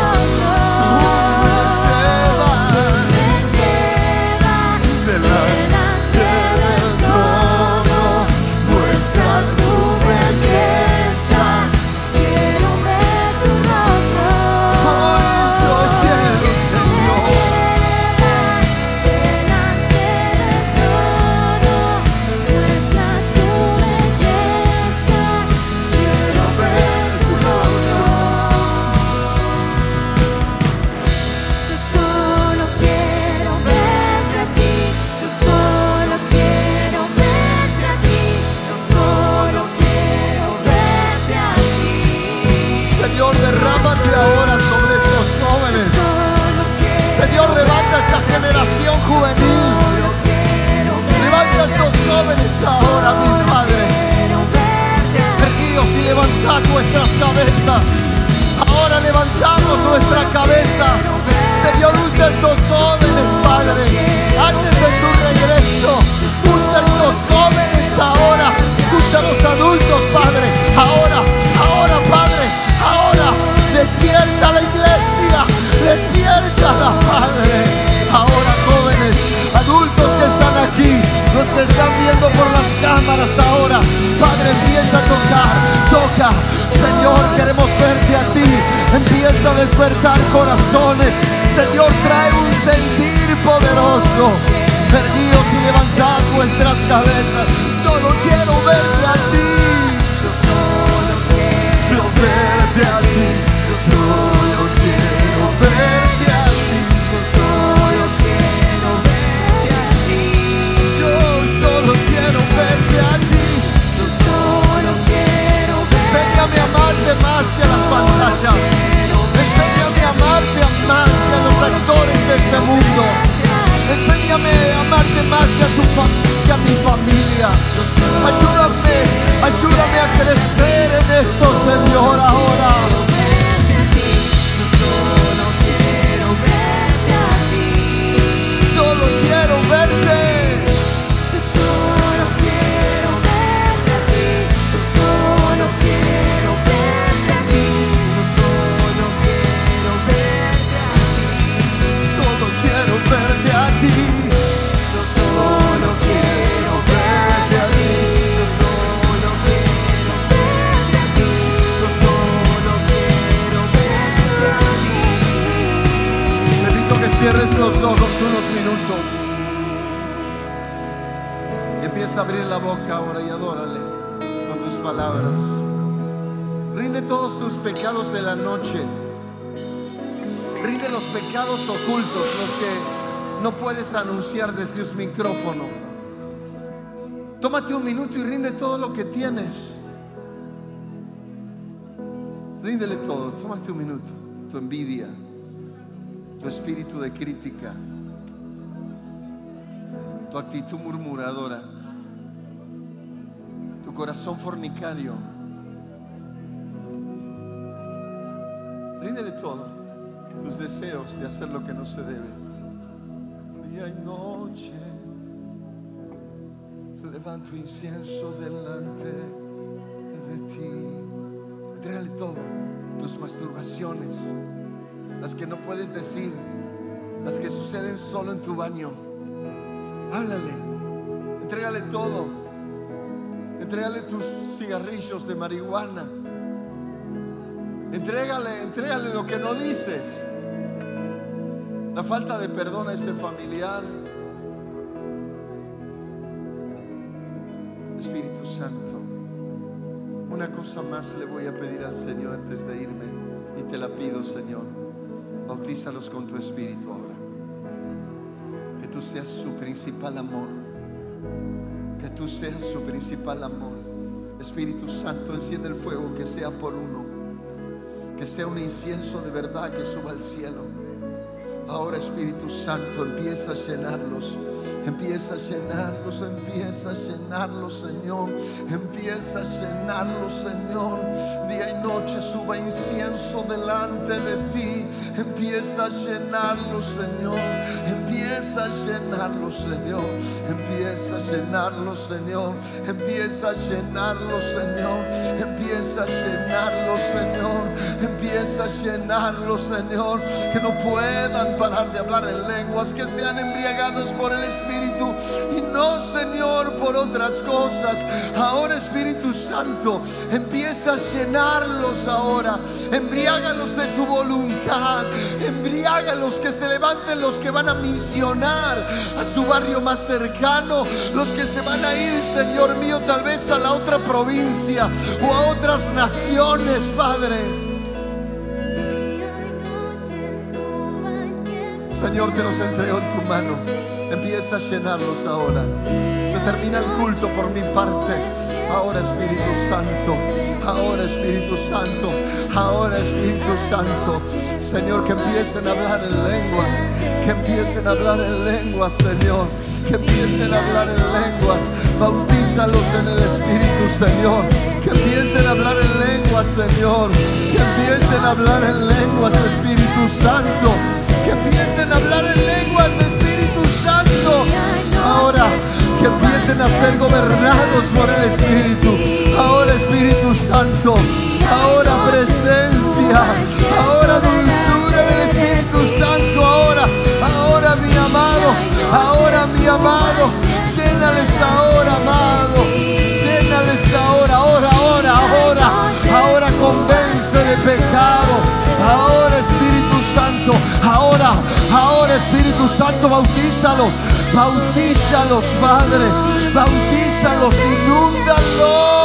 Me llevas delante del trono, muestras tu belleza. Quiero ver tu rostro. Por eso quiero, Señor. Delante del trono, muestra tu belleza. Quiero ver tu rostro. Yo solo quiero verte a ti. Yo solo quiero verte a ti. Yo solo quiero verte a ti. Señor, derrámate ahora sobre estos jóvenes. Señor, levanta esta generación juvenil. Levanta a estos jóvenes ahora, mi Padre. Erguíos y levantad vuestras cabezas. Ahora levantamos nuestra cabeza. Señor, usa estos jóvenes, Padre. Antes de tu regreso, usa estos jóvenes ahora. Usa a los adultos, Padre. Ahora, Padre. Ahora, despierta la iglesia. Despiértala, Padre. Ahora, jóvenes, adultos que están aquí, los que están viendo por las cámaras ahora, Padre, empieza a toca. Señor, queremos verte a ti. Empieza a despertar corazones. Señor, trae un sentir poderoso. Erguíos y levantad vuestras cabezas. Solo quiero verte a ti. Yo solo quiero verte a ti. Yo solo quiero verte a ti. Yo solo quiero verte a ti. Yo solo quiero verte a ti. Yo solo quiero Enséñame a amarte más que a las pantallas. Enséñame a amarte más que a los actores de este mundo. Enséñame a amarte más que a mi familia. Ayúdame a crecer en esto, Señor, ahora. Solo quiero verte a ti. Solo quiero verte. Solo quiero verte a ti. Solo quiero verte a ti. Solo quiero verte a ti. Solo quiero verte a ti. Yo solo quiero verte a ti. Yo solo quiero verte a ti. Yo solo quiero cierres los ojos unos minutos. Empieza a abrir la boca ahora y adórale con tus palabras. Rinde todos tus pecados de la noche. Rinde los pecados ocultos, los que no puedes anunciar desde un micrófono. Tómate un minuto y rinde todo lo que tienes. Ríndele todo, tómate un minuto. Tu envidia, tu espíritu de crítica, tu actitud murmuradora, tu corazón fornicario. Ríndele todo, tus deseos de hacer lo que no se debe. Día y noche levanto incienso delante de ti. Entrégale todo, tus masturbaciones, las que no puedes decir, las que suceden solo en tu baño. Háblale, entrégale todo. Entrégale tus cigarrillos de marihuana. Entrégale lo que no dices. La falta de perdón a ese familiar. Espíritu Santo, una cosa más le voy a pedir al Señor antes de irme, y te la pido, Señor. Bautízalos con tu Espíritu ahora. Que tú seas su principal amor. Que tú seas su principal amor. Espíritu Santo, enciende el fuego, que sea por uno. Que sea un incienso de verdad que suba al cielo. Ahora, Espíritu Santo, empieza a llenarlos. Empieza a llenarlos, empieza a llenarlos, Señor. Empieza a llenarlos, Señor. Día y noche suba incienso delante de ti. Empieza a llenarlos, Señor. Empieza a llenarlos, Señor. Empieza a llenarlos, Señor. Empieza a llenarlos, Señor. Empieza a llenarlos, Señor. Empieza a llenarlos, Señor. Que no puedan parar de hablar en lenguas, que sean embriagados por el Espíritu y no, Señor, por otras cosas. Ahora, Espíritu Santo, empieza a llenarlos ahora. Embriágalos de tu voluntad. Embriágalos, que se levanten los que van a misionar a su barrio más cercano, los que se van a ir, Señor mío, tal vez a la otra provincia o a otras naciones, Padre. Señor, te los entrego en tu mano. Empieza a llenarlos ahora. Se termina el culto por mi parte. Ahora, Espíritu Santo. Ahora, Espíritu Santo. Ahora, Espíritu Santo. Señor, que empiecen a hablar en lenguas. Que empiecen a hablar en lenguas, Señor. Que empiecen a hablar en lenguas. Bautízalos en el Espíritu, Señor. Que empiecen a hablar en lenguas, Señor. Que empiecen a hablar en lenguas, Espíritu Santo. Que empiecen a hablar en lenguas, Espíritu Santo. Ahora, que empiecen a ser gobernados por el Espíritu. Ahora, Espíritu Santo. Ahora, presencia. Ahora, dulzura del Espíritu Santo. Ahora, mi amado. Ahora, mi amado. Llénales ahora, amado. Llénales ahora. Ahora convence de pecado. Ahora, Espíritu Santo. Ahora, Espíritu Santo, bautízalos. Bautízalos, Padre. Bautízalos, inúndalos.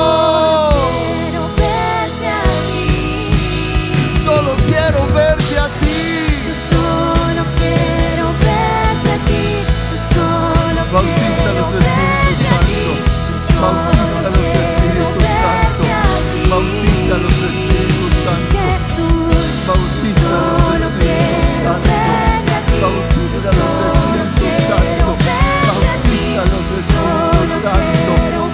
Solo quiero verte a ti. Solo quiero verte a ti. Solo Bautízalos, Espíritu Santo. Bautízalos, Espíritu Santo. Bautízalos, Espíritu Santo. Bautízalos, Espíritu Santo. Bautízalos, Espíritu Santo. Bautízalos, Espíritu Santo.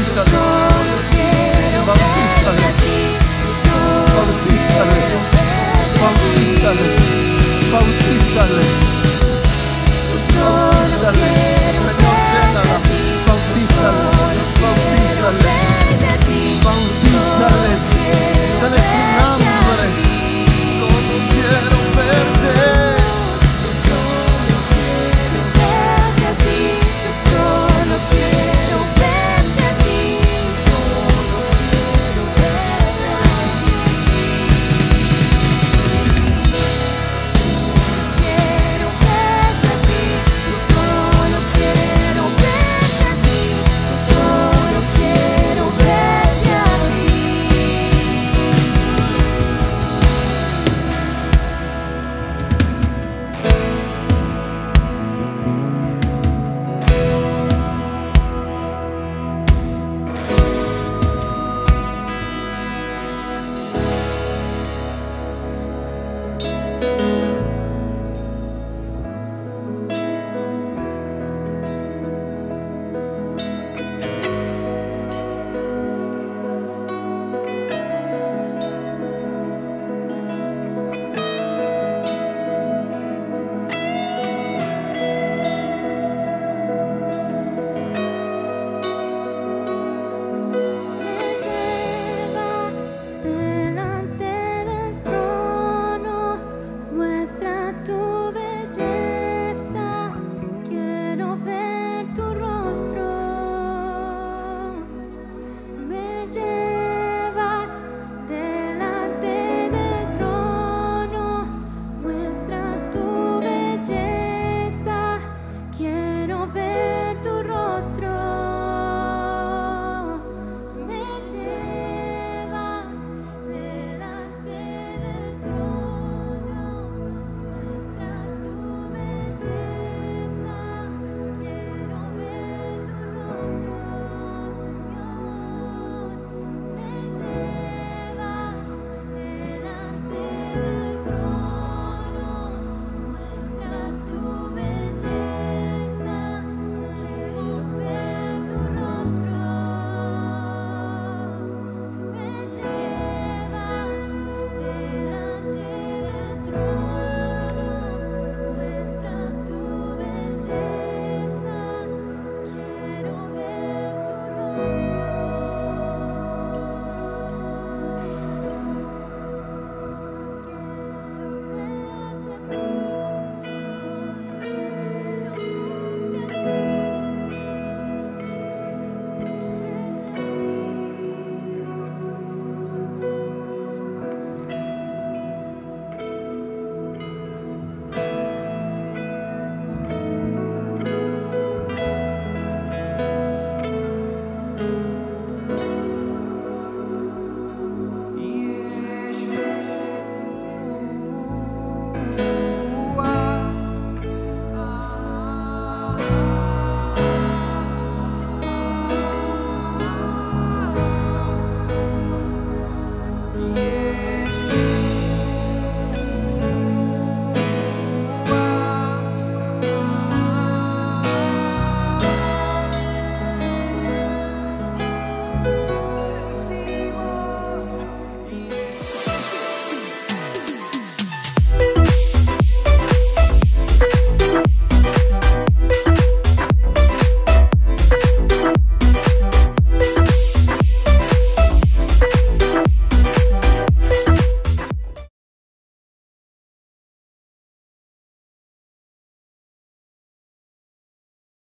Conquístanos.